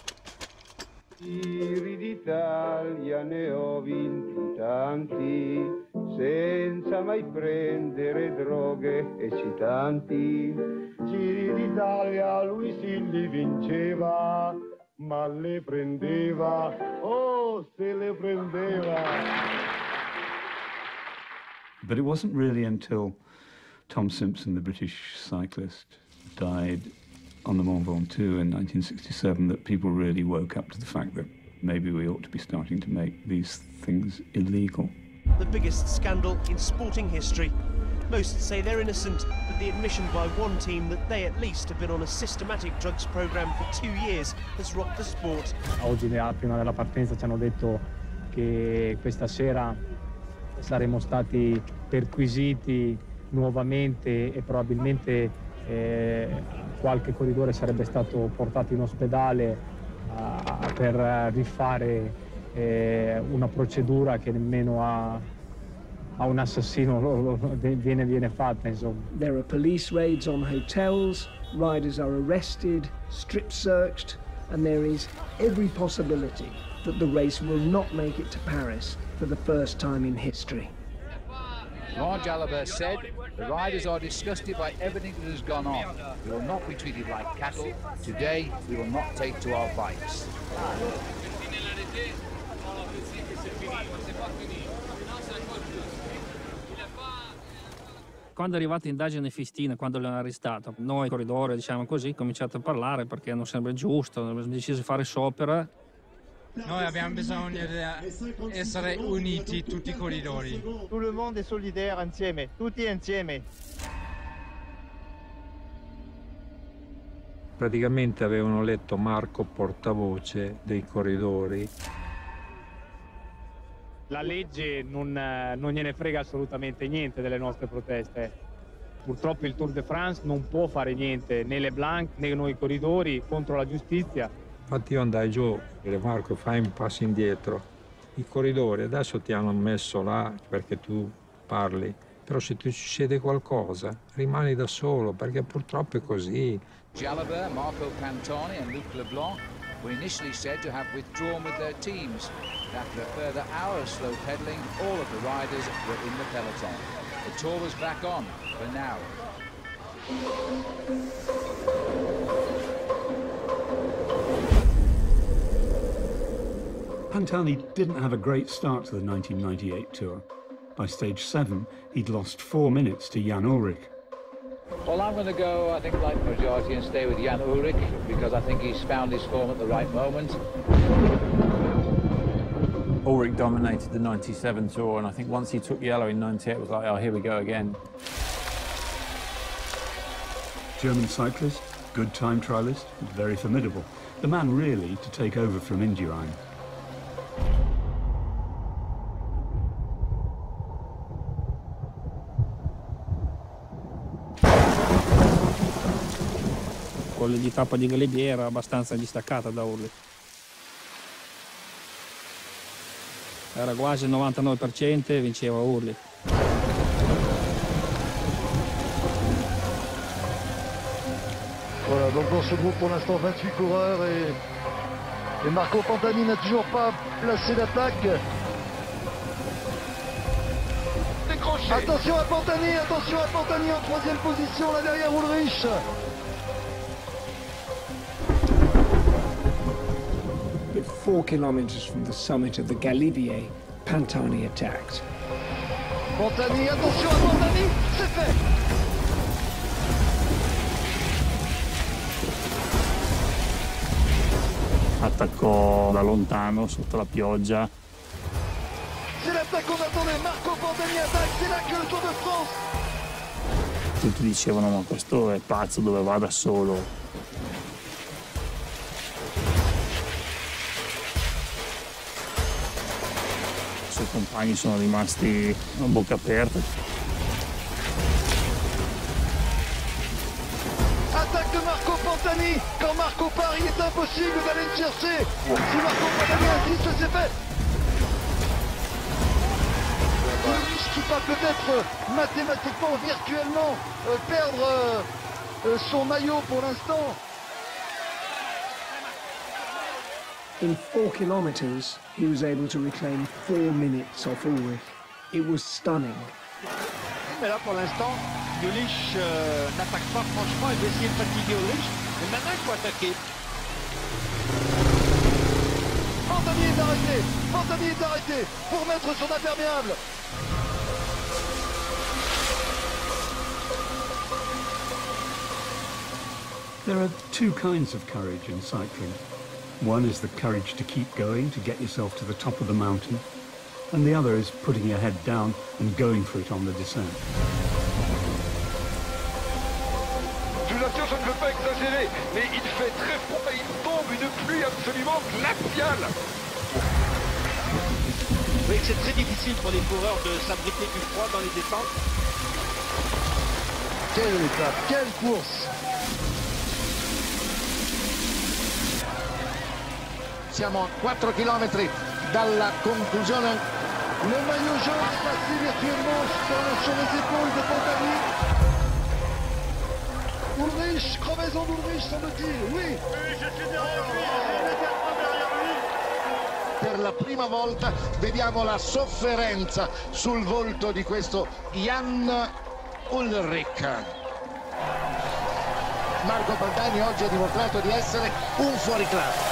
Giri d'Italia ne ho vinti tanti, senza mai prendere droghe eccitanti. Giri d'Italia lui sì li vinceva, ma le prendeva, oh se le prendeva. But it wasn't really until Tom Simpson, the British cyclist, died on the Mont Ventoux in nineteen sixty-seven that people really woke up to the fact that maybe we ought to be starting to make these things illegal. The biggest scandal in sporting history. Most say they're innocent, but the admission by one team that they at least have been on a systematic drugs program for two years has rocked the sport. Oggi prima della partenza ci hanno detto che questa sera saremmo stati perquisiti nuovamente e probabilmente eh, qualche corridore sarebbe stato portato in ospedale uh, per rifare eh, una procedura che nemmeno a, a un assassino lo, lo, viene, viene fatta, insomma. There are police raids on hotels, riders are arrested, strip searched, and there is every possibility that the race will not make it to Paris for the first time in history. Laurent Jalabert said, "The riders are disgusted by everything that has gone on. We will not be treated like cattle. Today, we will not take to our bikes." Quando è arrivata l'indagine Festina, quando l'hanno arrestato, noi corridori, diciamo così, cominciato a parlare perché non sembra giusto, abbiamo deciso di fare sciopero. Noi abbiamo bisogno di essere uniti tutti i corridori. Tout le monde est solidaire insieme, tutti insieme. Praticamente avevano letto Marco portavoce dei corridori. La legge non, non gliene frega assolutamente niente delle nostre proteste. Purtroppo il Tour de France non può fare niente, né Leblanc né noi corridori, contro la giustizia. Infatti io andai giù e dire: Marco, fai un passo indietro. I corridori adesso ti hanno messo là perché tu parli, però se ti succede qualcosa rimani da solo, perché purtroppo è così. Jalabert, Marco Pantani and Luc Leblanc were initially said to have withdrawn with their teams. After a further hour of slow pedalling, all of the riders were in the peloton. The tour was back on for now. Pantani didn't have a great start to the nineteen ninety-eight Tour. By stage seven, he'd lost four minutes to Jan Ullrich. Well, I'm going to go, I think, like the majority and stay with Jan Ullrich because I think he's found his form at the right moment. Ullrich dominated the ninety-seven Tour, and I think once he took yellow in ninety-eight, it was like, oh, here we go again. German cyclist, good time trialist, very formidable. The man really to take over from Indurain. Quella di tappa di Galibier era abbastanza distaccata da Ullrich. Era quasi il novantanove per cento e vinceva Ullrich. Voilà, donc dans ce groupe pour l'instant vingt-huit coureurs et, et Marco Pantani n'a toujours pas placé d'attaque. Attention à Pantani, attention à Pantani en troisième position là derrière Ullrich. But four kilometers from the summit of the Galibier, Pantani attacked. Pantani, attention à Pantani, c'est fait. Attaccò da lontano sotto la pioggia. C'est l'attaque qu'on attendait, Marco Pantani attaque, c'est là que le Tour de France. Tutti dicevano: ma questo è pazzo, dove va da solo? I suoi compagni sono rimasti a bocca aperta. Attaque de Marco Pantani. Quand Marco part, il est impossible d'aller le chercher. Si Marco Pantani insiste, c'est fait. Ullrich qui va peut-être mathématiquement, virtuellement euh, perdre euh, euh, son maillot pour l'instant. In four kilometers, he was able to reclaim four minutes off Ullrich. It was stunning. Mais là, pour l'instant, Ullrich euh, n'attaque pas franchement, il va essayer de fatiguer Ullrich. Mais maintenant, il faut attaquer. Pantani est arrêté. Pantani est arrêté pour mettre son imperméable. There are two kinds of courage in cycling. One is the courage to keep going, to get yourself to the top of the mountain, and the other is putting your head down and going for it on the descent. Je vous assure, je ne veux pas exagérer, mais il fait très froid et il tombe une pluie absolument glaciale. Vous voyez que c'est très difficile pour les coureurs de s'abriter du froid dans les descentes. Quelle étape, quelle course! Siamo a quattro chilometri dalla conclusione. Le maillot jaune est passé virtuellement sur, sur les épaules de Pantani. Ullrich, crevaison d'Ullrich semble-t-il, oui. Oui, je suis derrière lui, j'ai immédiatement derrière lui. Per la prima volta vediamo la sofferenza sul volto di questo Jan Ullrich. Marco Pantani oggi ha dimostrato di essere un fuoriclasse.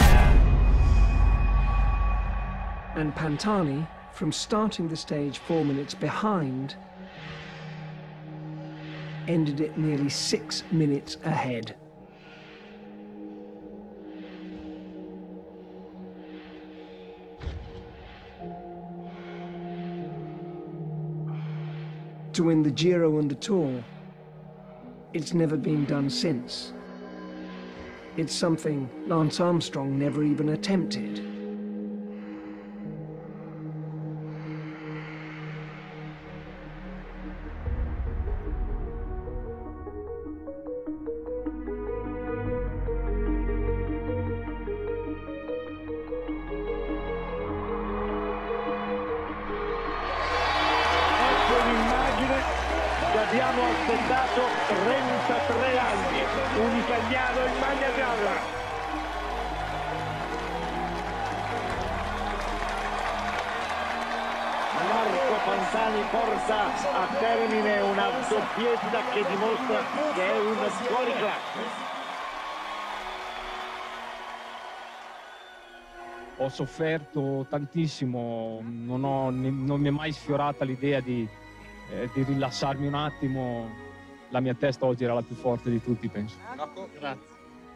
And Pantani, from starting the stage four minutes behind, ended it nearly six minutes ahead. to win the Giro and the Tour. It's never been done since. It's something Lance Armstrong never even attempted. Abbiamo aspettato trentatré anni, un italiano in maglia gialla. Marco Pantani porta a termine una doppietta che dimostra che è un fuoriclasse. Ho sofferto tantissimo, non, ho, non mi è mai sfiorata l'idea di Eh, di rilassarmi un attimo. La mia testa oggi era la più forte di tutti, penso. Grazie.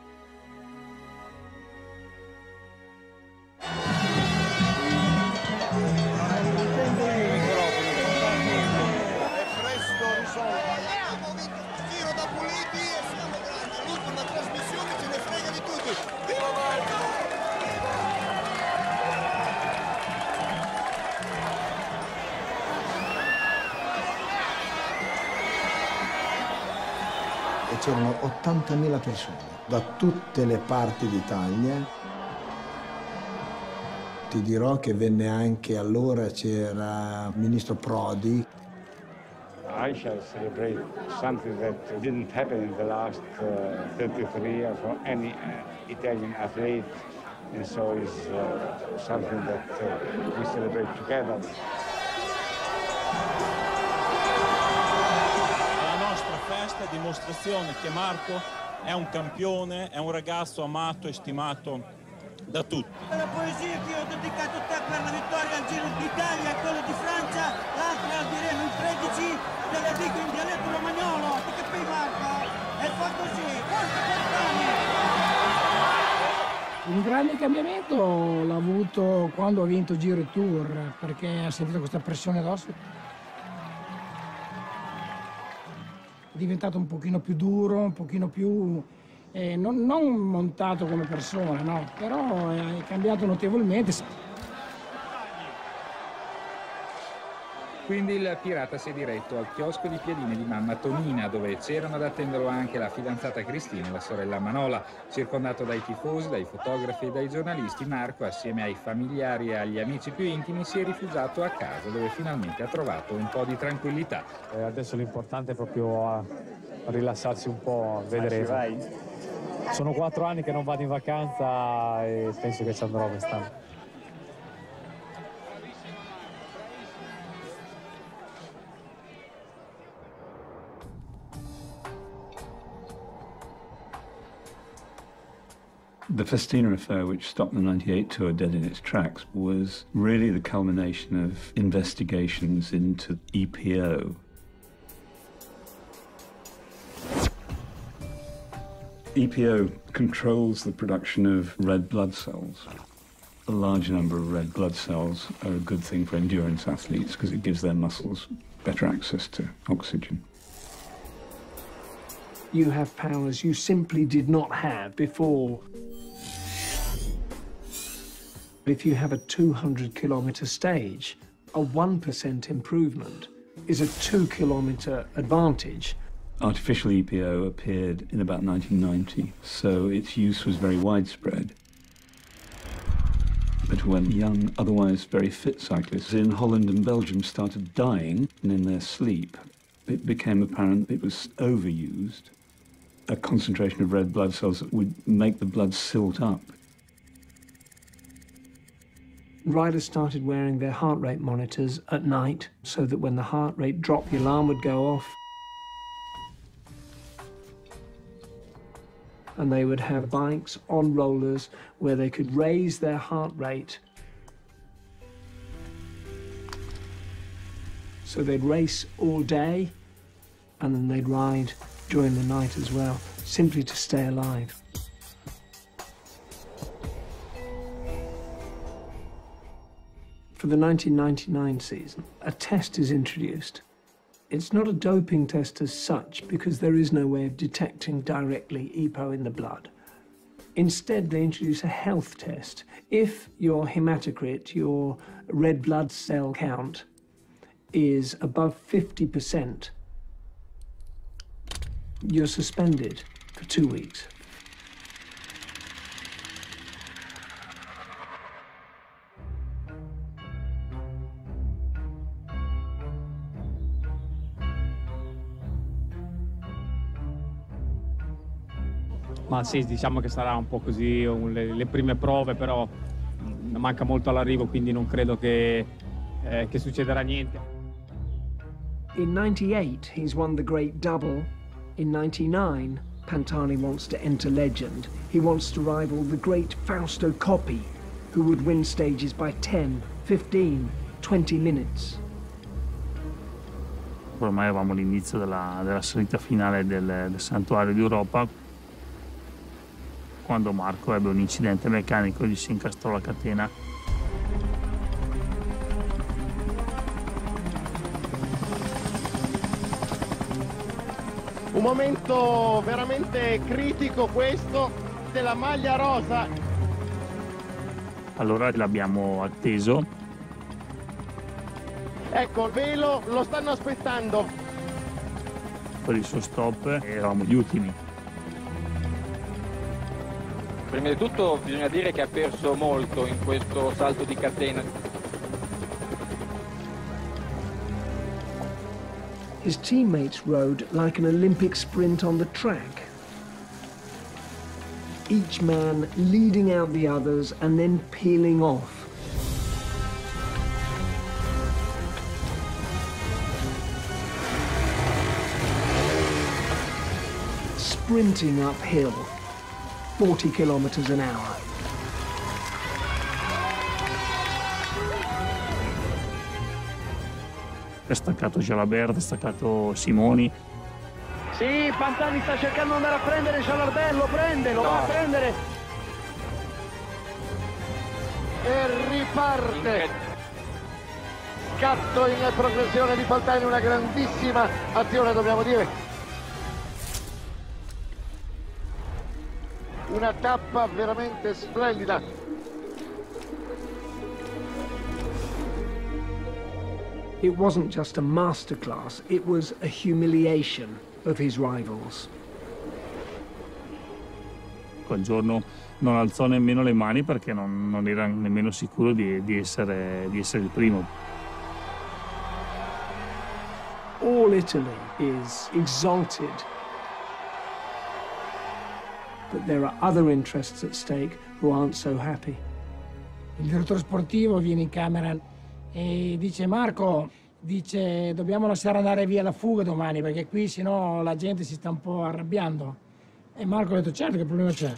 È presto risolto. Abbiamo vinto il giro da puliti e siamo grandi. L'ultima trasmissione ce ne frega di tutti. Viva Marco! C'erano ottantamila persone da tutte le parti d'Italia. Ti dirò che venne anche allora, c'era il ministro Prodi. I shall celebrate something that didn't happen in the last uh, thirty-three years for any uh, Italian athlete, and so it's uh, something that uh, we celebrate together. Festa dimostrazione che Marco è un campione, è un ragazzo amato e stimato da tutti. La poesia che ho dedicato a te per la vittoria al Giro d'Italia e quello di Francia, l'altra la diremo in tredici, te la dico in dialetto romagnolo, ti capi Marco? E fa così, forza Pantani! Un grande cambiamento l'ha avuto quando ha vinto Giro e Tour, perché ha sentito questa pressione addosso. È diventato un pochino più duro, un pochino più eh, non, non montato come persona, no, però è cambiato notevolmente. Quindi il pirata si è diretto al chiosco di piadine di mamma Tonina, dove c'erano ad attenderlo anche la fidanzata Cristina e la sorella Manola. Circondato dai tifosi, dai fotografi e dai giornalisti, Marco, assieme ai familiari e agli amici più intimi, si è rifugiato a casa, dove finalmente ha trovato un po' di tranquillità. Eh, adesso l'importante è proprio a rilassarsi un po', vedremo. Sono quattro anni che non vado in vacanza e penso che ci andrò quest'anno. The Festina affair, which stopped the ninety-eight tour dead in its tracks, was really the culmination of investigations into E P O. E P O controls the production of red blood cells. A large number of red blood cells are a good thing for endurance athletes because it gives their muscles better access to oxygen. You have powers you simply did not have before. If you have a two hundred kilometer stage, a one percent improvement is a two kilometer advantage. Artificial E P O appeared in about nineteen ninety, so its use was very widespread. But when young, otherwise very fit cyclists in Holland and Belgium started dying in their sleep, it became apparent it was overused. A concentration of red blood cells that would make the blood silt up. Riders started wearing their heart rate monitors at night so that when the heart rate dropped, the alarm would go off. And they would have bikes on rollers where they could raise their heart rate. So they'd race all day and then they'd ride during the night as well, simply to stay alive. For the nineteen ninety-nine season, a test is introduced. It's not a doping test as such because there is no way of detecting directly E P O in the blood. Instead, they introduce a health test. If your hematocrit, your red blood cell count, is above fifty percent, you're suspended for two weeks. Ma sì, diciamo che sarà un po' così le, le prime prove, però manca molto all'arrivo, quindi non credo che, eh, che succederà niente. In ninety-eight, he's won the great double. In ninety-nine, Pantani wants to enter legend. He wants to rival the great Fausto Coppi, who would win stages by ten, fifteen, twenty minutes. Ormai eravamo all'inizio della, della salita finale del, del Santuario d'Europa, quando Marco ebbe un incidente meccanico e gli si incastrò la catena. Un momento veramente critico questo della maglia rosa. Allora l'abbiamo atteso. Ecco, il velo lo stanno aspettando. Per il suo stop eravamo gli ultimi. Prima di tutto bisogna dire che ha perso molto in questo salto di catena. His teammates rode like an Olympic sprint on the track. Each man leading out the others and then peeling off. Sprinting uphill. forty kilometers an hour. È staccato Jalabert, è staccato Simoni. Sì, Pantani sta cercando di andare a prendere Jalabert, lo prende, lo no. va a prendere. E riparte. Scatto in progressione di Pantani, una grandissima azione, dobbiamo dire. Una tappa veramente splendida. It wasn't just a masterclass, it was a humiliation of his rivals. Quel giorno non alzò nemmeno le mani perché non, non era nemmeno sicuro di, di, essere, di essere il primo. All Italy is exalted. But there are other interests at stake who aren't so happy. Il direttore sportivo viene in camera e dice: Marco, dice, dobbiamo lasciare andare via la fuga domani perché qui sennò la gente si sta un po' arrabbiando. E Marco ha detto: certo, che problema c'è?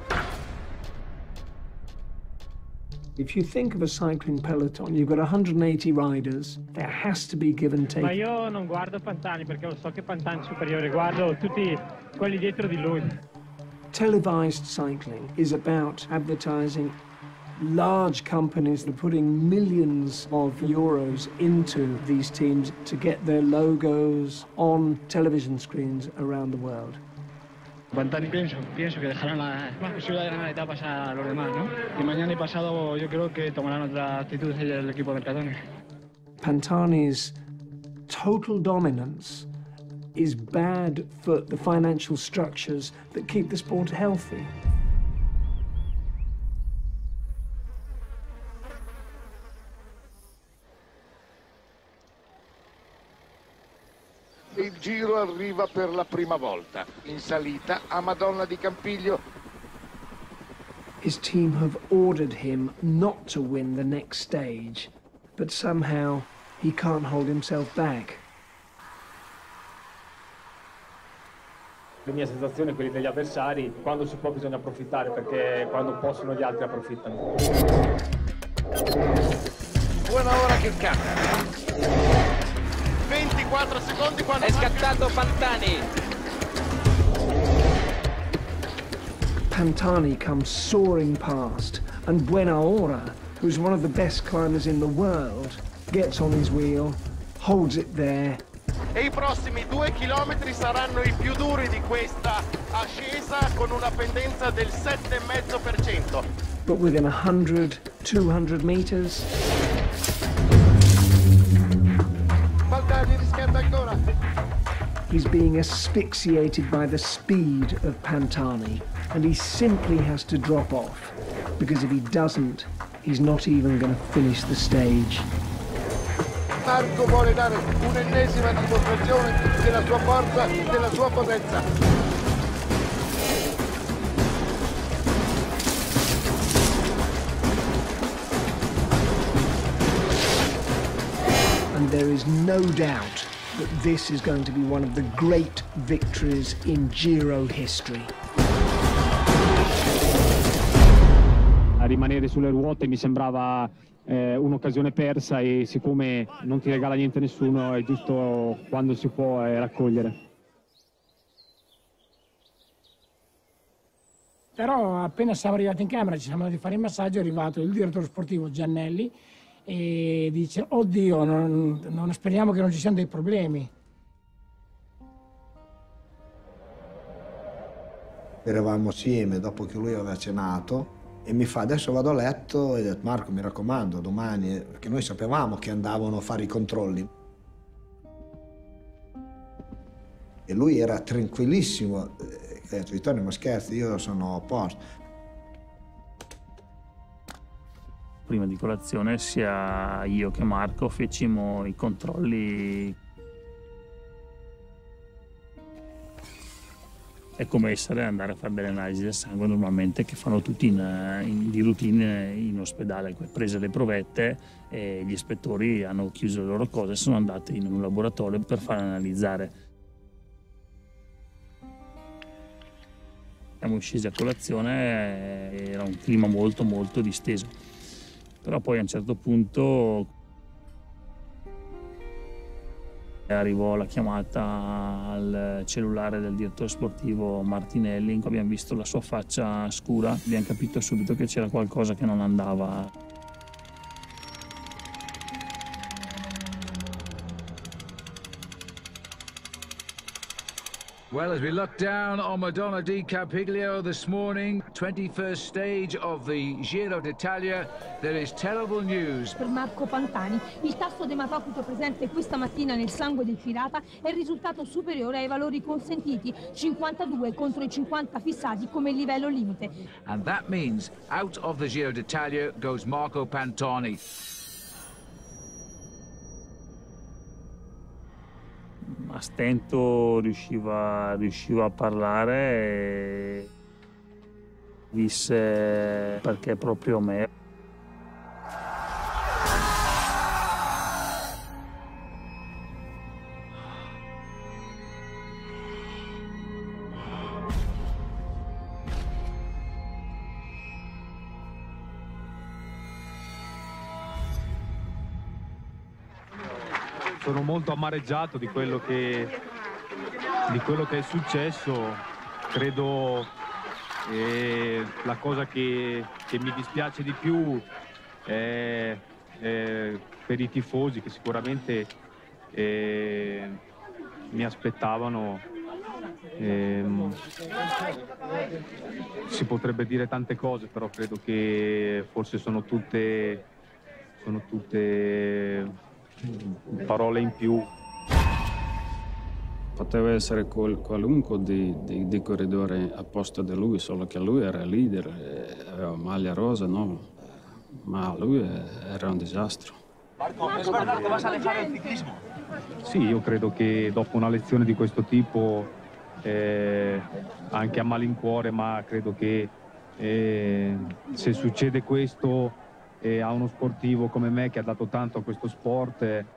If you think of a cycling peloton, you've got one hundred eighty riders. There has to be give and take. Ma io non guardo Pantani perché lo so che Pantani è superiore, guardo tutti quelli dietro di lui. Televised cycling is about advertising. Large companies are putting millions of euros into these teams to get their logos on television screens around the world. Pantani pienso, pienso que dejarán la, la posibilidad de ganar etapas a los demás, ¿no? Y mañana y pasado yo creo que tomarán otra actitud el equipo de Pantani. Pantani's total dominance is bad for the financial structures that keep the sport healthy. Il giro arriva per la prima volta in salita a Madonna di Campiglio. His team have ordered him not to win the next stage, but somehow he can't hold himself back. Le mie sensazioni, quelle degli avversari, quando si può bisogna approfittare, perché quando possono gli altri approfittano. Buona ora che cambia. ventiquattro secondi quando... È scattato Pantani. Pantani comes soaring past, and Buenaora, who's one of the best climbers in the world, gets on his wheel, holds it there, e i prossimi due chilometri saranno i più duri di questa ascesa, con una pendenza del sette virgola cinque per cento. But within one hundred, two hundred meters. Faltani rischiando ancora. He's being asphyxiated by the speed of Pantani, and he simply has to drop off, because if he doesn't, he's not even going to finish the stage. Marco vuole dare un'ennesima dimostrazione della sua forza, della sua potenza. And there is no doubt that this is going to be one of the great victories in Giro history. A rimanere sulle ruote mi sembrava eh, un'occasione persa, e siccome non ti regala niente nessuno è giusto quando si può eh, raccogliere. Però appena siamo arrivati in camera, ci siamo andati a fare il massaggio, è arrivato il direttore sportivo Giannelli e dice: oddio, non, non speriamo che non ci siano dei problemi. Eravamo assieme dopo che lui aveva cenato e mi fa: adesso vado a letto, e ho detto: Marco, mi raccomando, domani, perché noi sapevamo che andavano a fare i controlli. E lui era tranquillissimo, ha detto: Vittorio, ma scherzi, io sono a posto. Prima di colazione sia io che Marco fecimo i controlli. È come essere andare a fare delle analisi del sangue normalmente che fanno tutti in, in, di routine in ospedale. Prese le provette e gli ispettori hanno chiuso le loro cose e sono andati in un laboratorio per far analizzare. Siamo scesi a colazione, era un clima molto molto disteso. Però poi a un certo punto arrivò la chiamata al cellulare del direttore sportivo Martinelli, in cui abbiamo visto la sua faccia scura, abbiamo capito subito che c'era qualcosa che non andava. Well, as we look down on Madonna di Campiglio this morning, twenty-first stage of the Giro d'Italia, there is terrible news. Per Marco Pantani, il tasso di ematocrito presente questa mattina nel sangue del pirata è risultato superiore ai valori consentiti, cinquantadue contro i cinquanta fissati come livello limite. And that means out of the Giro d'Italia goes Marco Pantani. A stento riusciva, riusciva a parlare e disse: perché proprio me. Sono molto amareggiato di quello che, di quello che è successo. Credo eh, la cosa che, che mi dispiace di più è, è per i tifosi che sicuramente eh, mi aspettavano. Eh, si potrebbe dire tante cose, però credo che forse sono tutte, sono tutte parole in più. Poteva essere qual, qualunque di, di, di corridore a posto di lui, solo che lui era leader, aveva maglia rosa, no? Ma lui era un disastro. Marco, ¿es verdad que vas a dejar el ciclismo? Sì, io credo che dopo una lezione di questo tipo, eh, anche a malincuore, ma credo che eh, se succede questo e a uno sportivo come me che ha dato tanto a questo sport. Eh...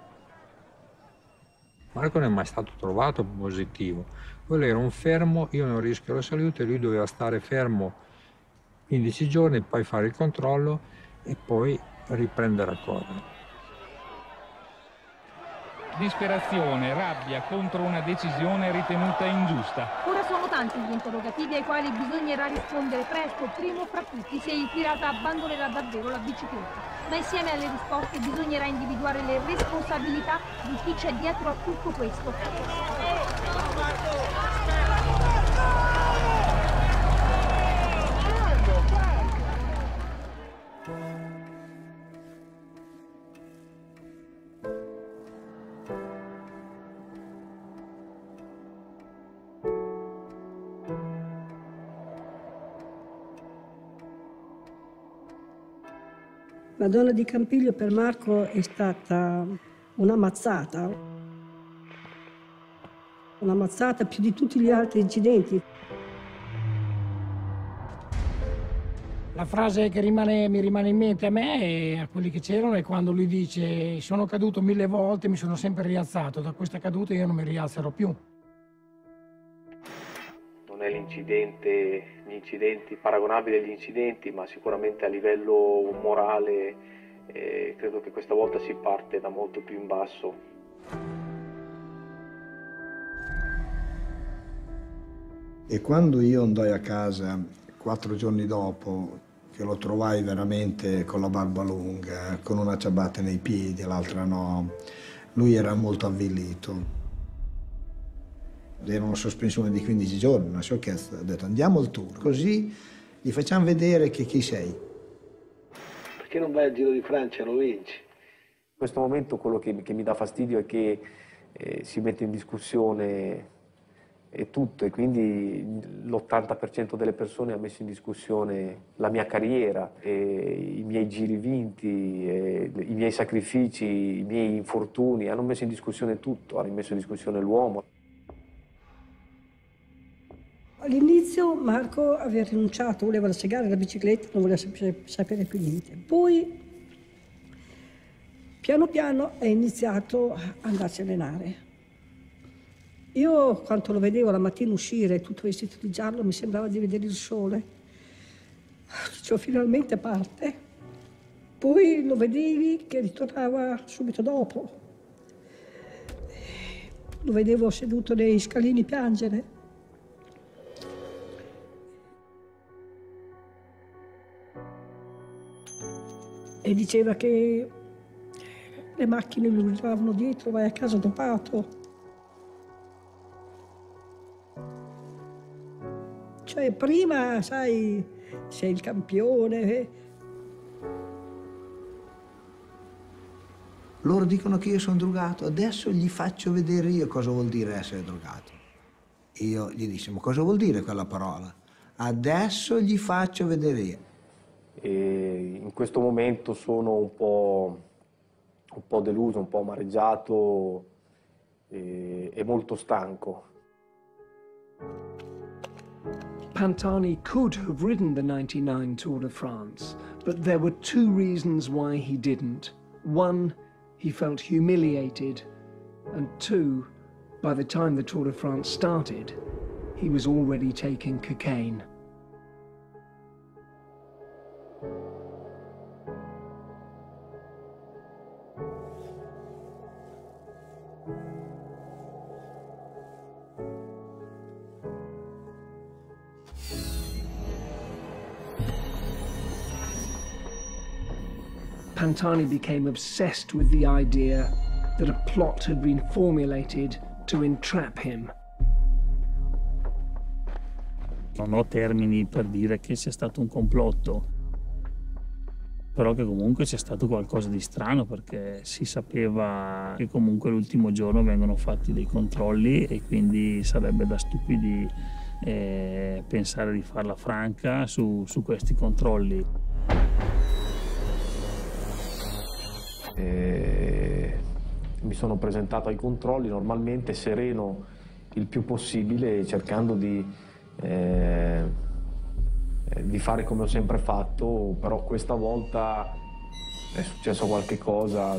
Marco non è mai stato trovato positivo. Quello era un fermo, io non rischio la salute, lui doveva stare fermo quindici giorni, poi fare il controllo e poi riprendere a correre. Disperazione, rabbia contro una decisione ritenuta ingiusta. Ora sono tanti gli interrogativi ai quali bisognerà rispondere presto, primo fra tutti se il pirata abbandonerà davvero la bicicletta. Ma insieme alle risposte bisognerà individuare le responsabilità di chi c'è dietro a tutto questo. La donna di Campiglio per Marco è stata una mazzata, una mazzata più di tutti gli altri incidenti. La frase che rimane, mi rimane in mente a me e a quelli che c'erano è quando lui dice: sono caduto mille volte, mi sono sempre rialzato, da questa caduta io non mi rialzerò più. Non è l'incidente, gli incidenti paragonabili agli incidenti, ma sicuramente a livello morale eh, credo che questa volta si parte da molto più in basso. E quando io andai a casa quattro giorni dopo, che lo trovai veramente con la barba lunga, con una ciabatta nei piedi, l'altra no, lui era molto avvilito. Era una sospensione di quindici giorni, una sciocchezza. Ho detto andiamo al tour, così gli facciamo vedere che chi sei. Perché non vai al Giro di Francia e lo vinci? In questo momento quello che, che mi dà fastidio è che eh, si mette in discussione e tutto, e quindi l'ottanta per cento delle persone ha messo in discussione la mia carriera, e i miei giri vinti, e i miei sacrifici, i miei infortuni, hanno messo in discussione tutto, hanno messo in discussione l'uomo. All'inizio Marco aveva rinunciato, voleva la segare, la bicicletta, non voleva sapere più niente. Poi, piano piano, è iniziato a andarsi a allenare. Io, quando lo vedevo la mattina uscire, tutto vestito di giallo, mi sembrava di vedere il sole. Dicevo, finalmente parte. Poi lo vedevi che ritornava subito dopo. Lo vedevo seduto nei scalini piangere. E diceva che le macchine lo ritrovavano dietro, vai a casa dopato. Cioè, prima, sai, sei il campione. Loro dicono che io sono drogato, adesso gli faccio vedere io cosa vuol dire essere drogato. Io gli dissi, ma cosa vuol dire quella parola? Adesso gli faccio vedere io. E in questo momento sono un po', un po' deluso, un po' amareggiato e, e molto stanco. Pantani could have ridden the ninety-nine Tour de France, but there were two reasons why he didn't. One, he felt humiliated, and two, by the time the Tour de France started, he was already taking cocaine. Pantani became obsessed with the idea that a plot had been formulated to entrap him. Non ho termini per dire che sia stato un complotto, però che comunque sia stato qualcosa di strano, perché si sapeva che comunque l'ultimo giorno vengono fatti dei controlli e quindi sarebbe da stupidi eh, pensare di farla franca su, su questi controlli. E mi sono presentato ai controlli normalmente sereno il più possibile, cercando di, eh, di fare come ho sempre fatto, però questa volta è successo qualche cosa.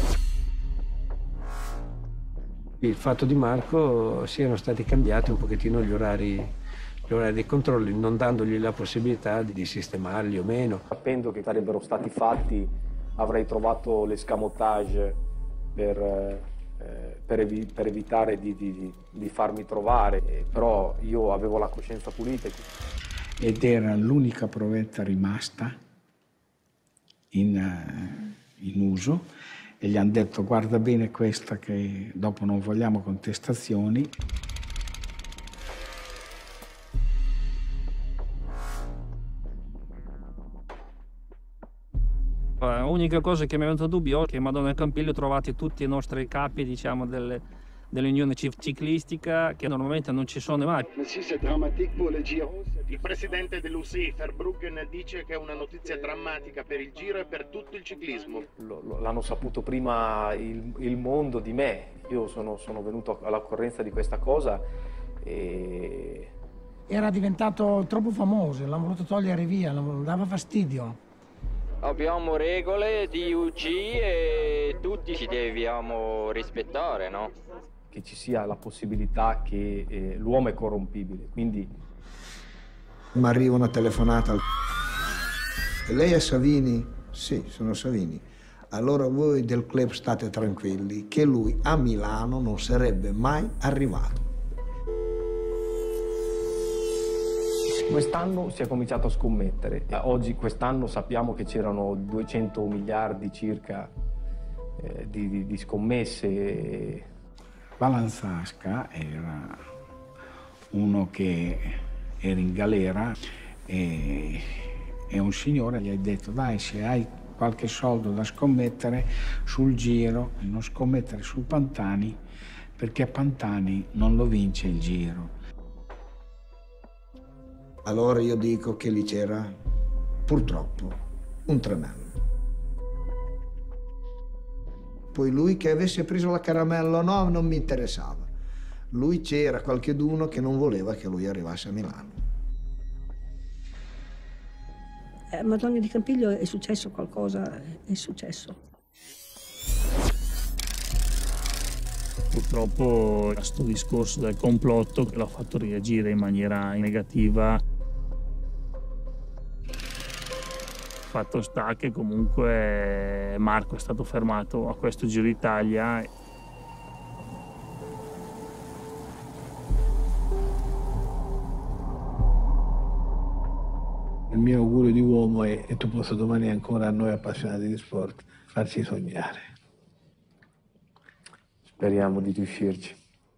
Il fatto di Marco siano stati cambiati un pochettino gli orari, gli orari dei controlli, non dandogli la possibilità di, di sistemarli o meno. Sapendo che sarebbero stati fatti, avrei trovato l'escamotage per, eh, per, evi per evitare di, di, di farmi trovare, eh, però io avevo la coscienza pulita. Ed era l'unica provetta rimasta in, uh, in uso, e gli hanno detto: guarda bene questa, che dopo non vogliamo contestazioni. L'unica cosa che mi è venuto dubbio è che Madonna Campiglio trovate tutti i nostri capi, diciamo, delle, dell'Unione Ciclistica, che normalmente non ci sono mai. Il presidente dell'U C I, Verbruggen, dice che è una notizia drammatica per il Giro e per tutto il ciclismo. L'hanno saputo prima il, il mondo di me. Io sono, sono venuto all'occorrenza di questa cosa e... Era diventato troppo famoso, l'hanno voluto togliere via, dava fastidio. Abbiamo regole di U C I e tutti ci dobbiamo rispettare, no? Che ci sia la possibilità che eh, l'uomo è corrompibile, quindi... Mi arriva una telefonata. Lei è Savini? Sì, sono Savini. Allora voi del club state tranquilli, che lui a Milano non sarebbe mai arrivato. Quest'anno si è cominciato a scommettere. Oggi, quest'anno, sappiamo che c'erano duecento miliardi circa eh, di, di, di scommesse. Balanzasca era uno che era in galera e, e un signore gli ha detto: dai, se hai qualche soldo da scommettere sul Giro, non scommettere sul Pantani, perché Pantani non lo vince il Giro. Allora io dico che lì c'era, purtroppo, un tremello. Poi lui che avesse preso la caramella o no, non mi interessava. Lui c'era qualcheduno che non voleva che lui arrivasse a Milano. A eh, Madonna di Campiglio è successo qualcosa, è successo. Purtroppo questo discorso del complotto che l'ha fatto reagire in maniera negativa. Fatto sta che comunque Marco è stato fermato a questo Giro d'Italia. Il mio augurio di uomo è che tu possa domani ancora, a noi appassionati di sport, farci sognare. Speriamo di riuscirci.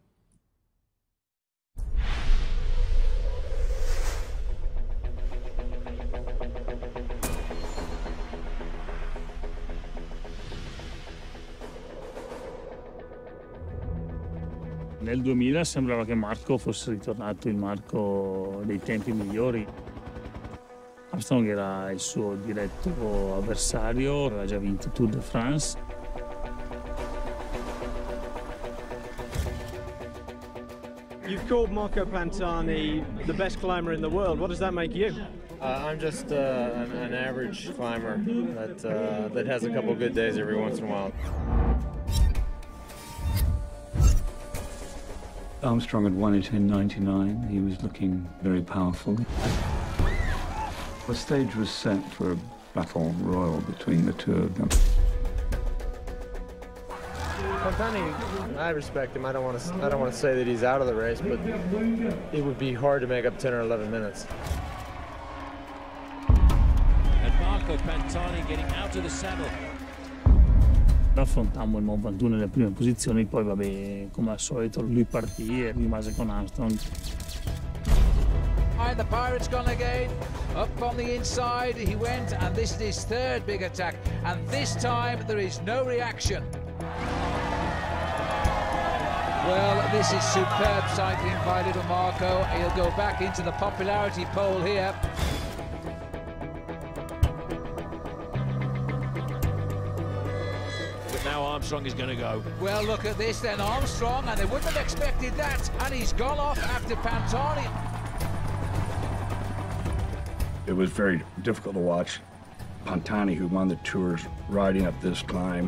Nel duemila sembrava che Marco fosse ritornato il Marco dei tempi migliori. Armstrong era il suo diretto avversario, aveva già vinto Tour de France. You've called Marco Pantani the best climber in the world. What does that make you? Uh, I'm just uh, an, an average climber that, uh, that has a couple of good days every once in a while. Armstrong had won it in ninety-nine. He was looking very powerful. The stage was set for a battle royal between the two of them. Pantani, I respect him. I don't want to. I don't want to say that he's out of the race, but it would be hard to make up ten or eleven minutes. And Marco Pantani getting out of the saddle. Affrontammo il Mont Ventoux nelle prime posizioni, poi vabbè, come al solito lui partì e rimase con Armstrong. And the Pirate's gone again. Up on the inside he went, and this is his third big attack. And this time there is no reaction. Well, this is superb cycling by little Marco. He'll go back into the popularity poll here. Now Armstrong is going to go. Well, look at this then, Armstrong, and they wouldn't have expected that, and he's gone off after Pantani. It was very difficult to watch Pantani, who won the Tours, riding up this climb.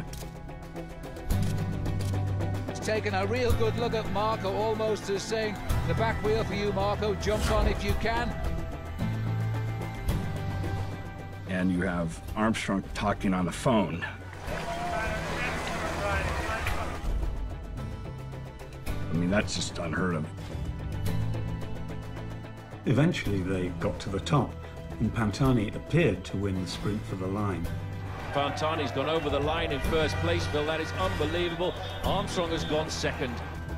He's taken a real good look at Marco, almost as saying, the back wheel for you, Marco, jump on if you can. And you have Armstrong talking on the phone. I mean, that's just unheard of. Eventually they got to the top, and Pantani appeared to win the sprint for the line. Pantani's gone over the line in first place, Phil. That is unbelievable. Armstrong has gone second.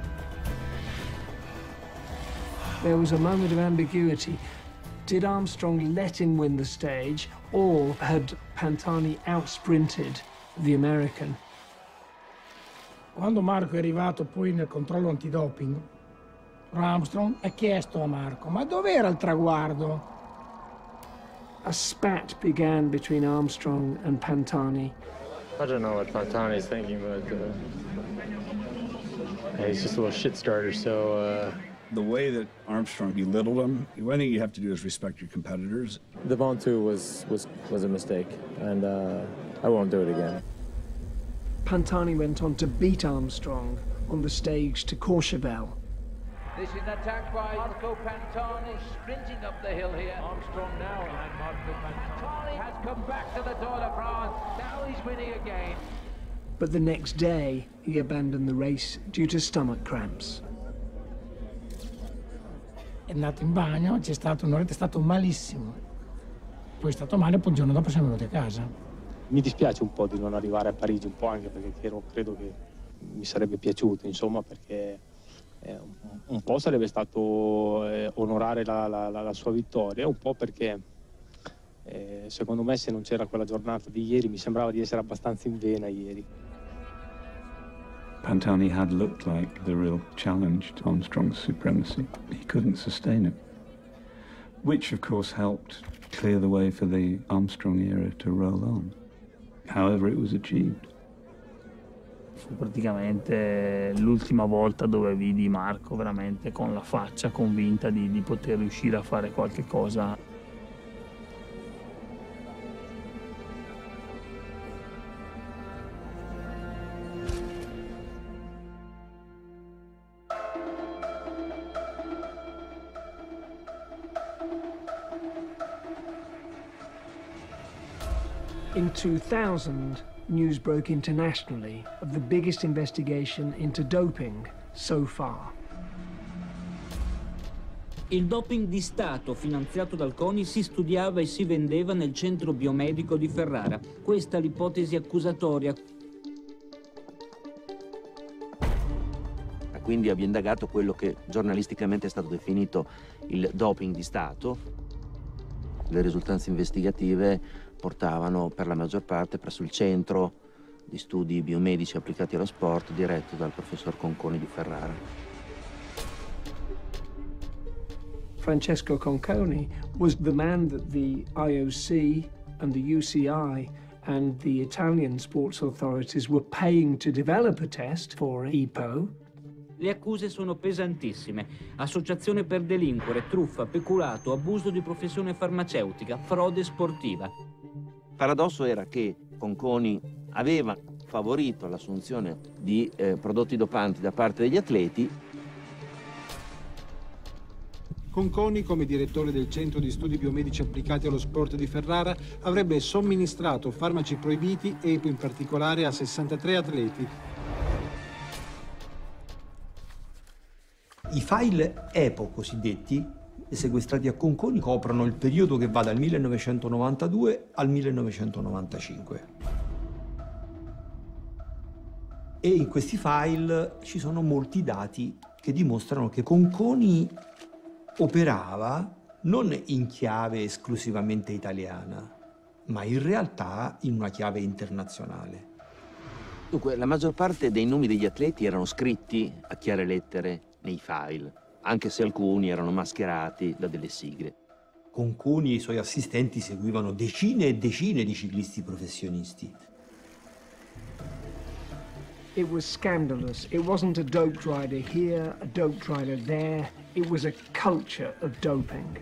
There was a moment of ambiguity. Did Armstrong let him win the stage, or had Pantani outsprinted the American? Quando Marco è arrivato poi nel controllo antidoping, Armstrong ha chiesto a Marco, ma dov'era il traguardo? A spat began between Armstrong and Pantani. I don't know what Pantani's thinking, but uh, he's just a little shit starter, so... Uh... The way that Armstrong belittled him, one thing you have to do is respect your competitors. The Ventoux was, was, was a mistake, and uh, I won't do it again. Pantani went on to beat Armstrong on the stage to Courchevel. This is an attack by Marco Pantani, sprinting up the hill here. Armstrong now, and Marco Pantani has come back to the Tour de France. Now he's winning again. But the next day, he abandoned the race due to stomach cramps. È andato in bagno, c'è stato un'oretta, è stato malissimo. Poi è stato male, poi il giorno dopo siamo venuti a casa. Mi dispiace un po' di non arrivare a Parigi, un po' anche perché ero, credo che mi sarebbe piaciuto, insomma, perché eh, un, un po' sarebbe stato eh, onorare la, la, la, la sua vittoria, un po' perché eh, secondo me se non c'era quella giornata di ieri mi sembrava di essere abbastanza in vena ieri. Pantani had looked like the real challenge to Armstrong's supremacy. He couldn't sustain it, which of course helped clear the way for the Armstrong era to roll on, however it was achieved. Fu praticamente l'ultima volta dove vidi Marco veramente con la faccia convinta di, di poter riuscire a fare qualche cosa. In two thousand, news broke internationally of the biggest investigation into doping so far. Il doping di Stato finanziato dal CONI si studiava e si vendeva nel centro biomedico di Ferrara. Questa è l'ipotesi accusatoria. Quindi abbiamo indagato quello che giornalisticamente è stato definito il doping di Stato. Le risultanze investigative portavano per la maggior parte presso il centro di studi biomedici applicati allo sport diretto dal professor Conconi di Ferrara. Francesco Conconi was the man that the I O C and the U C I and the Italian sports authorities were paying to develop a test for E P O. Le accuse sono pesantissime. Associazione per delinquere, truffa, peculato, abuso di professione farmaceutica, frode sportiva. Il paradosso era che Conconi aveva favorito l'assunzione di eh, prodotti dopanti da parte degli atleti. Conconi, come direttore del Centro di Studi Biomedici Applicati allo Sport di Ferrara, avrebbe somministrato farmaci proibiti, E P O in particolare, a sessantatré atleti. I file E P O cosiddetti, sequestrati a Conconi, coprono il periodo che va dal millenovecentonovantadue al millenovecentonovantacinque. E in questi file ci sono molti dati che dimostrano che Conconi operava non in chiave esclusivamente italiana, ma in realtà in una chiave internazionale. Dunque, la maggior parte dei nomi degli atleti erano scritti a chiare lettere nei file, anche se alcuni erano mascherati da delle sigle. Conconi e i suoi assistenti seguivano decine e decine di ciclisti professionisti. It was scandalous. It wasn't a doped rider here, a doped rider there. It was a culture of doping.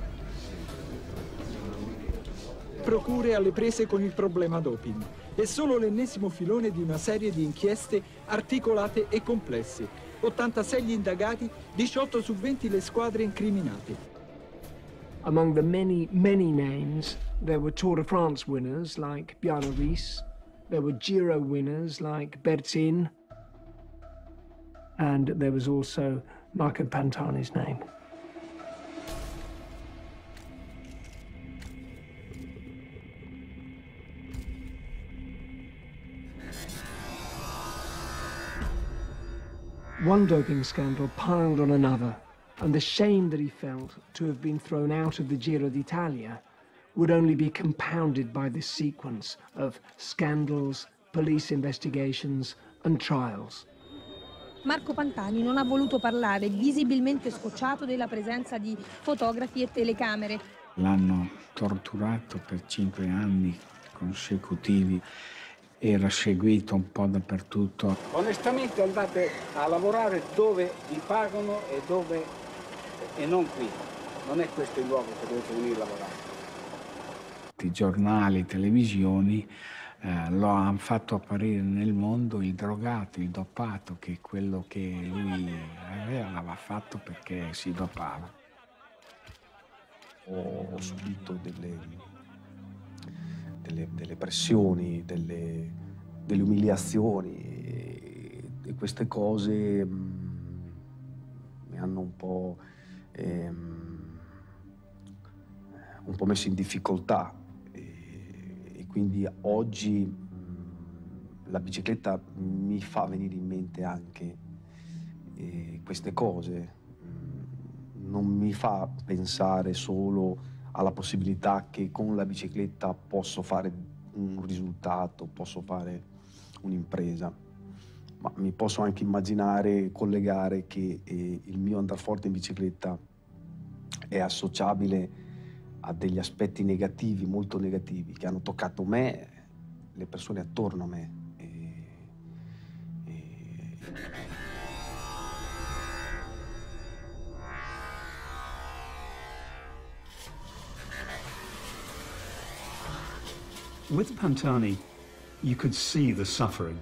Procure alle prese con il problema doping. È solo l'ennesimo filone di una serie di inchieste articolate e complesse. ottantasei gli indagati, diciotto su venti le squadre incriminate. Among the many, many names, there were Tour de France winners like Bjarne Riis. There were Giro winners like Bertin. and there was also Marco Pantani's name. One doping scandal piled on another, and the shame that he felt to have been thrown out of the Giro d'Italia would only be compounded by this sequence of scandals, police investigations and trials. Marco Pantani non ha voluto parlare, visibilmente scocciato della presenza di fotografi e telecamere. L'hanno torturato per cinque anni consecutivi. Era seguito un po' dappertutto. Onestamente andate a lavorare dove vi pagano e dove e non qui. Non è questo il luogo che dovete venire a lavorare. I giornali, le televisioni eh, lo hanno fatto apparire nel mondo il drogato, il dopato, che quello che lui aveva l'aveva fatto perché si dopava. Ho subito delle, delle, delle pressioni, delle, delle umiliazioni e, e queste cose mh, mi hanno un po', ehm, un po' messo in difficoltà e, e quindi oggi mh, la bicicletta mi fa venire in mente anche eh, queste cose. Non mi fa pensare solo alla possibilità che con la bicicletta posso fare un risultato, posso fare un'impresa, ma mi posso anche immaginare, collegare che eh, il mio andar forte in bicicletta è associabile a degli aspetti negativi, molto negativi, che hanno toccato me, le persone attorno a me. E, e... With Pantani, you could see the suffering.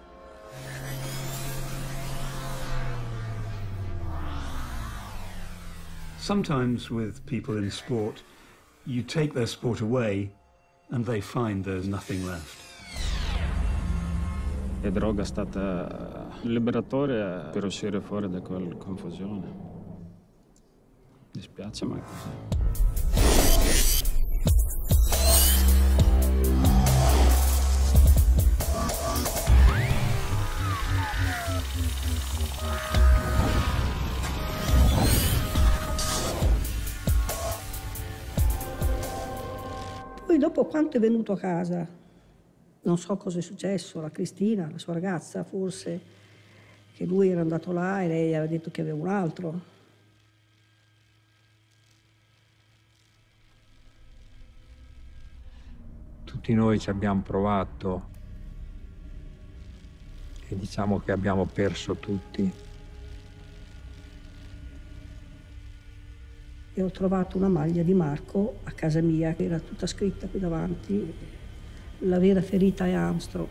Sometimes with people in sport, you take their sport away and they find there's nothing left. La droga è stata liberatoria per uscire fuori da quella confusione. Mi dispiace, ma è così. Poi dopo quanto è venuto a casa, non so cosa è successo, la Cristina, la sua ragazza, forse, che lui era andato là e lei aveva detto che aveva un altro. Tutti noi ci abbiamo provato e diciamo che abbiamo perso tutti. E ho trovato una maglia di Marco a casa mia, che era tutta scritta qui davanti, la vera ferita è Armstrong.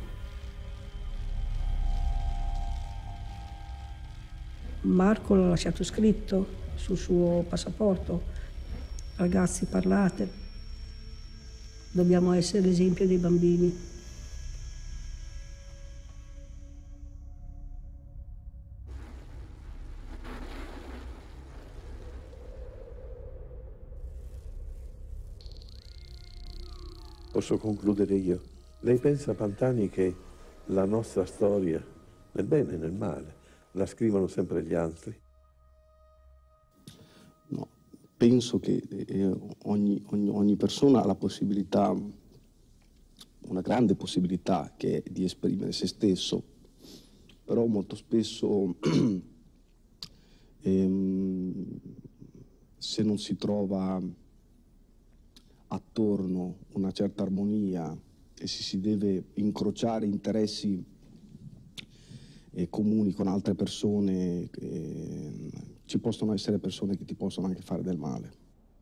Marco l'ha lasciato scritto sul suo passaporto: ragazzi, parlate, dobbiamo essere l'esempio dei bambini. Posso concludere io. Lei pensa, Pantani, che la nostra storia, nel bene e nel male, la scrivono sempre gli altri? No, penso che eh, ogni, ogni, ogni persona ha la possibilità, una grande possibilità, che è di esprimere se stesso, però molto spesso ehm, se non si trova attorno una certa armonia e si, si deve incrociare interessi eh, comuni con altre persone, eh, ci possono essere persone che ti possono anche fare del male.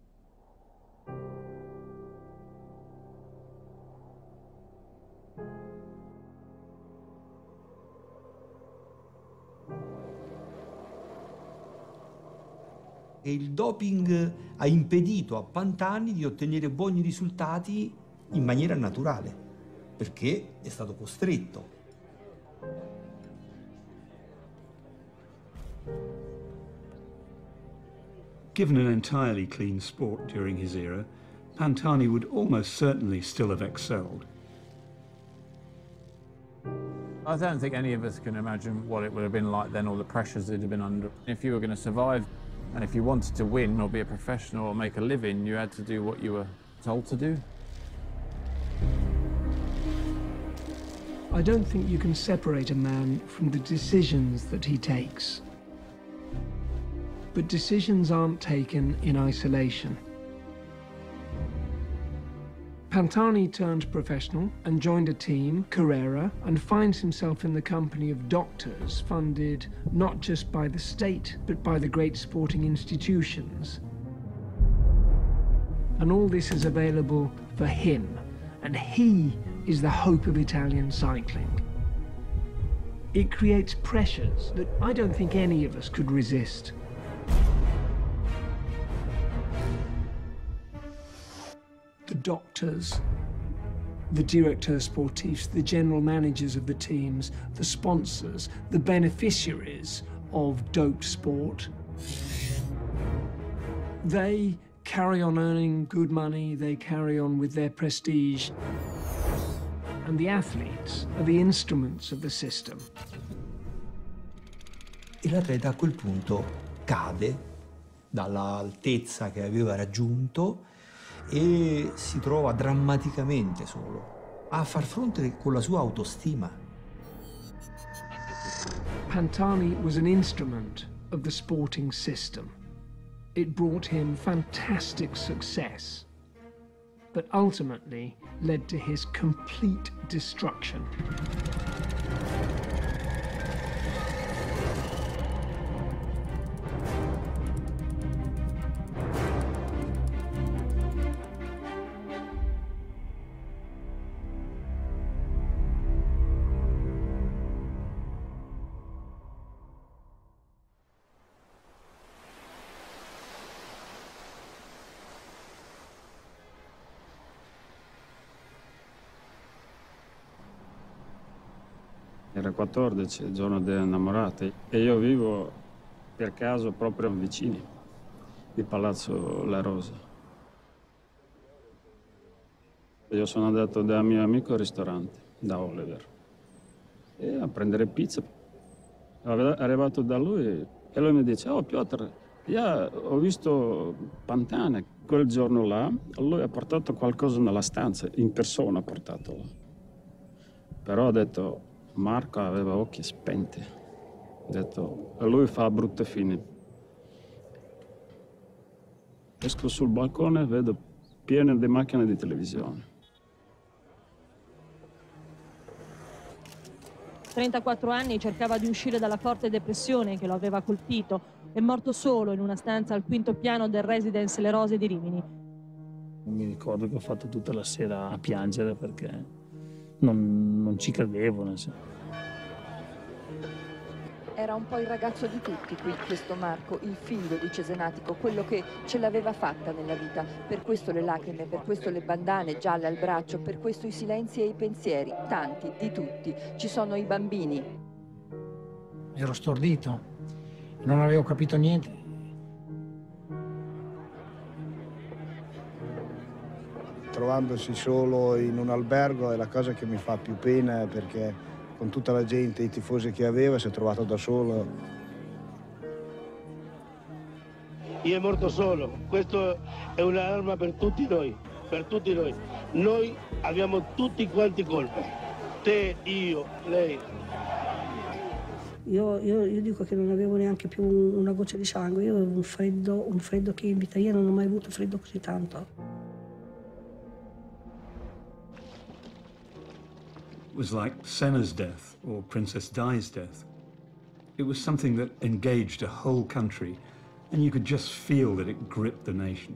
E il doping ha impedito a Pantani di ottenere buoni risultati in maniera naturale, perché è stato costretto. Given an entirely clean sport during his era, Pantani would almost certainly still have excelled. I don't think any of us can imagine what it would have been like then, or the pressures they'd have been under. If you were going to survive, and if you wanted to win or be a professional or make a living, you had to do what you were told to do. I don't think you can separate a man from the decisions that he takes. But decisions aren't taken in isolation. Pantani turned professional and joined a team, Carrera, and finds himself in the company of doctors funded not just by the state, but by the great sporting institutions. And all this is available for him, and he is the hope of Italian cycling. It creates pressures that I don't think any of us could resist. The doctors, the directeurs sportifs, the general managers of the teams, the sponsors, the beneficiaries of doped sport. They carry on earning good money, they carry on with their prestige, and the athletes are the instruments of the system. E l'atleta a quel punto cade dall'altezza che aveva raggiunto e si trova drammaticamente solo a far fronte con la sua autostima. Pantani was an instrument of the sporting system. It brought him fantastic success, but ultimately led to his complete destruction. Era quattordici, il giorno delle innamorate, e io vivo per caso proprio vicino di Palazzo La Rosa. Io sono andato da mio amico al ristorante, da Oliver, e a prendere pizza. È arrivato da lui e lui mi dice: "Oh Piotr, io ho visto Pantani." Quel giorno là lui ha portato qualcosa nella stanza, in persona ha portato là. Però ha detto, Marco aveva occhi spenti. Ho detto, lui fa brutte fine. Esco sul balcone e vedo piene di macchine di televisione. trentaquattro anni, cercava di uscire dalla forte depressione che lo aveva colpito. È morto solo in una stanza al quinto piano del Residence Le Rose di Rimini. Mi ricordo che ho fatto tutta la sera a piangere perché non, non ci credevo. Nel senso. Era un po' il ragazzo di tutti qui, questo Marco, il figlio di Cesenatico, quello che ce l'aveva fatta nella vita. Per questo le lacrime, per questo le bandane gialle al braccio, per questo i silenzi e i pensieri, tanti, di tutti. Ci sono i bambini. Ero stordito, non avevo capito niente. Trovandosi solo in un albergo è la cosa che mi fa più pena, perché con tutta la gente, i tifosi che aveva, si è trovato da solo. Io è morto solo, questo è un'arma per tutti noi, per tutti noi. Noi abbiamo tutti quanti colpe, te, io, lei. Io, io, io dico che non avevo neanche più una goccia di sangue, io avevo un freddo, un freddo che in vita io non ho mai avuto freddo così tanto. It was like Senna's death or Princess Di's death. It was something that engaged a whole country, and you could just feel that it gripped the nation.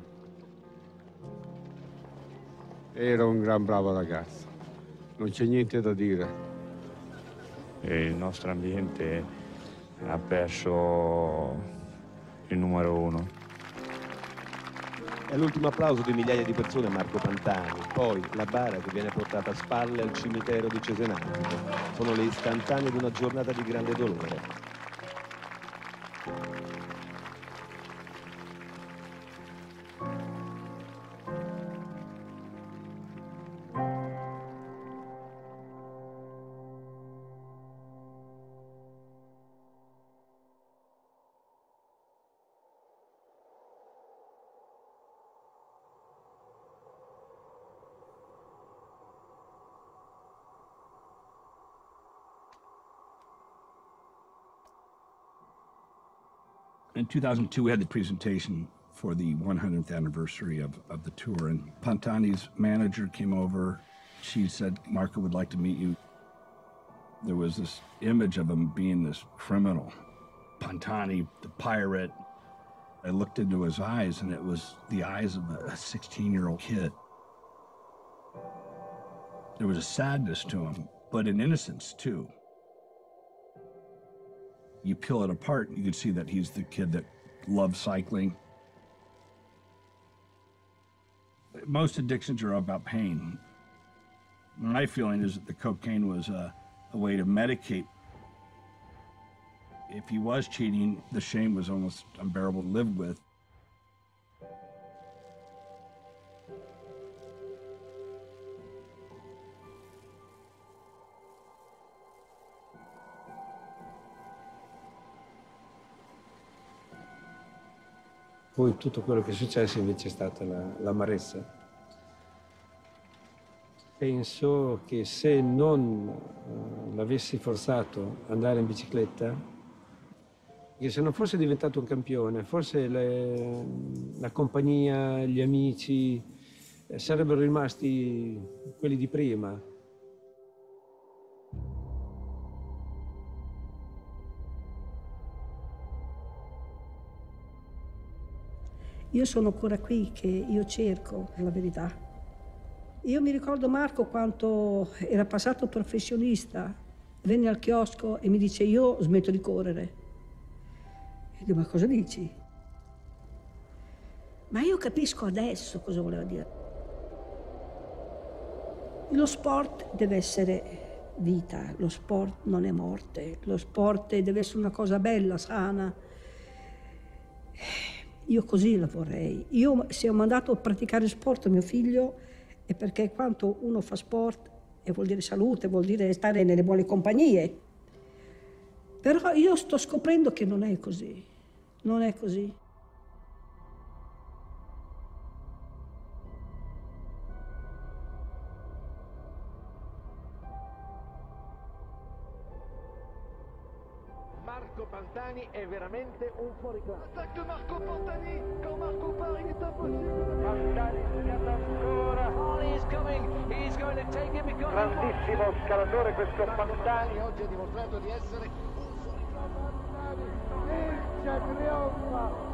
Era un gran bravo ragazzo, non c'è niente da dire. E il nostro ambiente ha perso il numero uno. È l'ultimo applauso di migliaia di persone a Marco Pantani, poi la bara che viene portata a spalle al cimitero di Cesenatico. Sono le istantanee di una giornata di grande dolore. In two thousand two, we had the presentation for the one hundredth anniversary of, of the tour, and Pantani's manager came over. She said, Marco would like to meet you. There was this image of him being this criminal. Pantani, the pirate. I looked into his eyes, and it was the eyes of a sixteen-year-old kid. There was a sadness to him, but an innocence, too. You peel it apart, you can see that he's the kid that loved cycling. Most addictions are about pain. My feeling is that the cocaine was a, a way to medicate. If he was cheating, the shame was almost unbearable to live with. Poi tutto quello che è successo invece è stata l'amarezza. Penso che se non uh, l'avessi forzato ad andare in bicicletta, che se non fosse diventato un campione, forse le, la compagnia, gli amici eh, sarebbero rimasti quelli di prima. Io sono ancora qui che io cerco la verità. Io mi ricordo Marco quando era passato professionista, venne al chiosco e mi dice io smetto di correre. E dico, ma cosa dici? Ma io capisco adesso cosa voleva dire. Lo sport deve essere vita, lo sport non è morte, lo sport deve essere una cosa bella, sana. Io così la vorrei. Io se ho mandato a praticare sport a mio figlio è perché quando uno fa sport e vuol dire salute, vuol dire stare nelle buone compagnie. Però io sto scoprendo che non è così. Non è così. Marco Pantani è veramente un fuoriclasse. Attacca Marco Pantani, con Marco pari è impossibile. Pantani schianta ancora. Oh, he's coming, he's going to take it because grandissimo scalatore questo Pantani. Oggi ha dimostrato di essere un fuoriclasse. Vince, trionfa.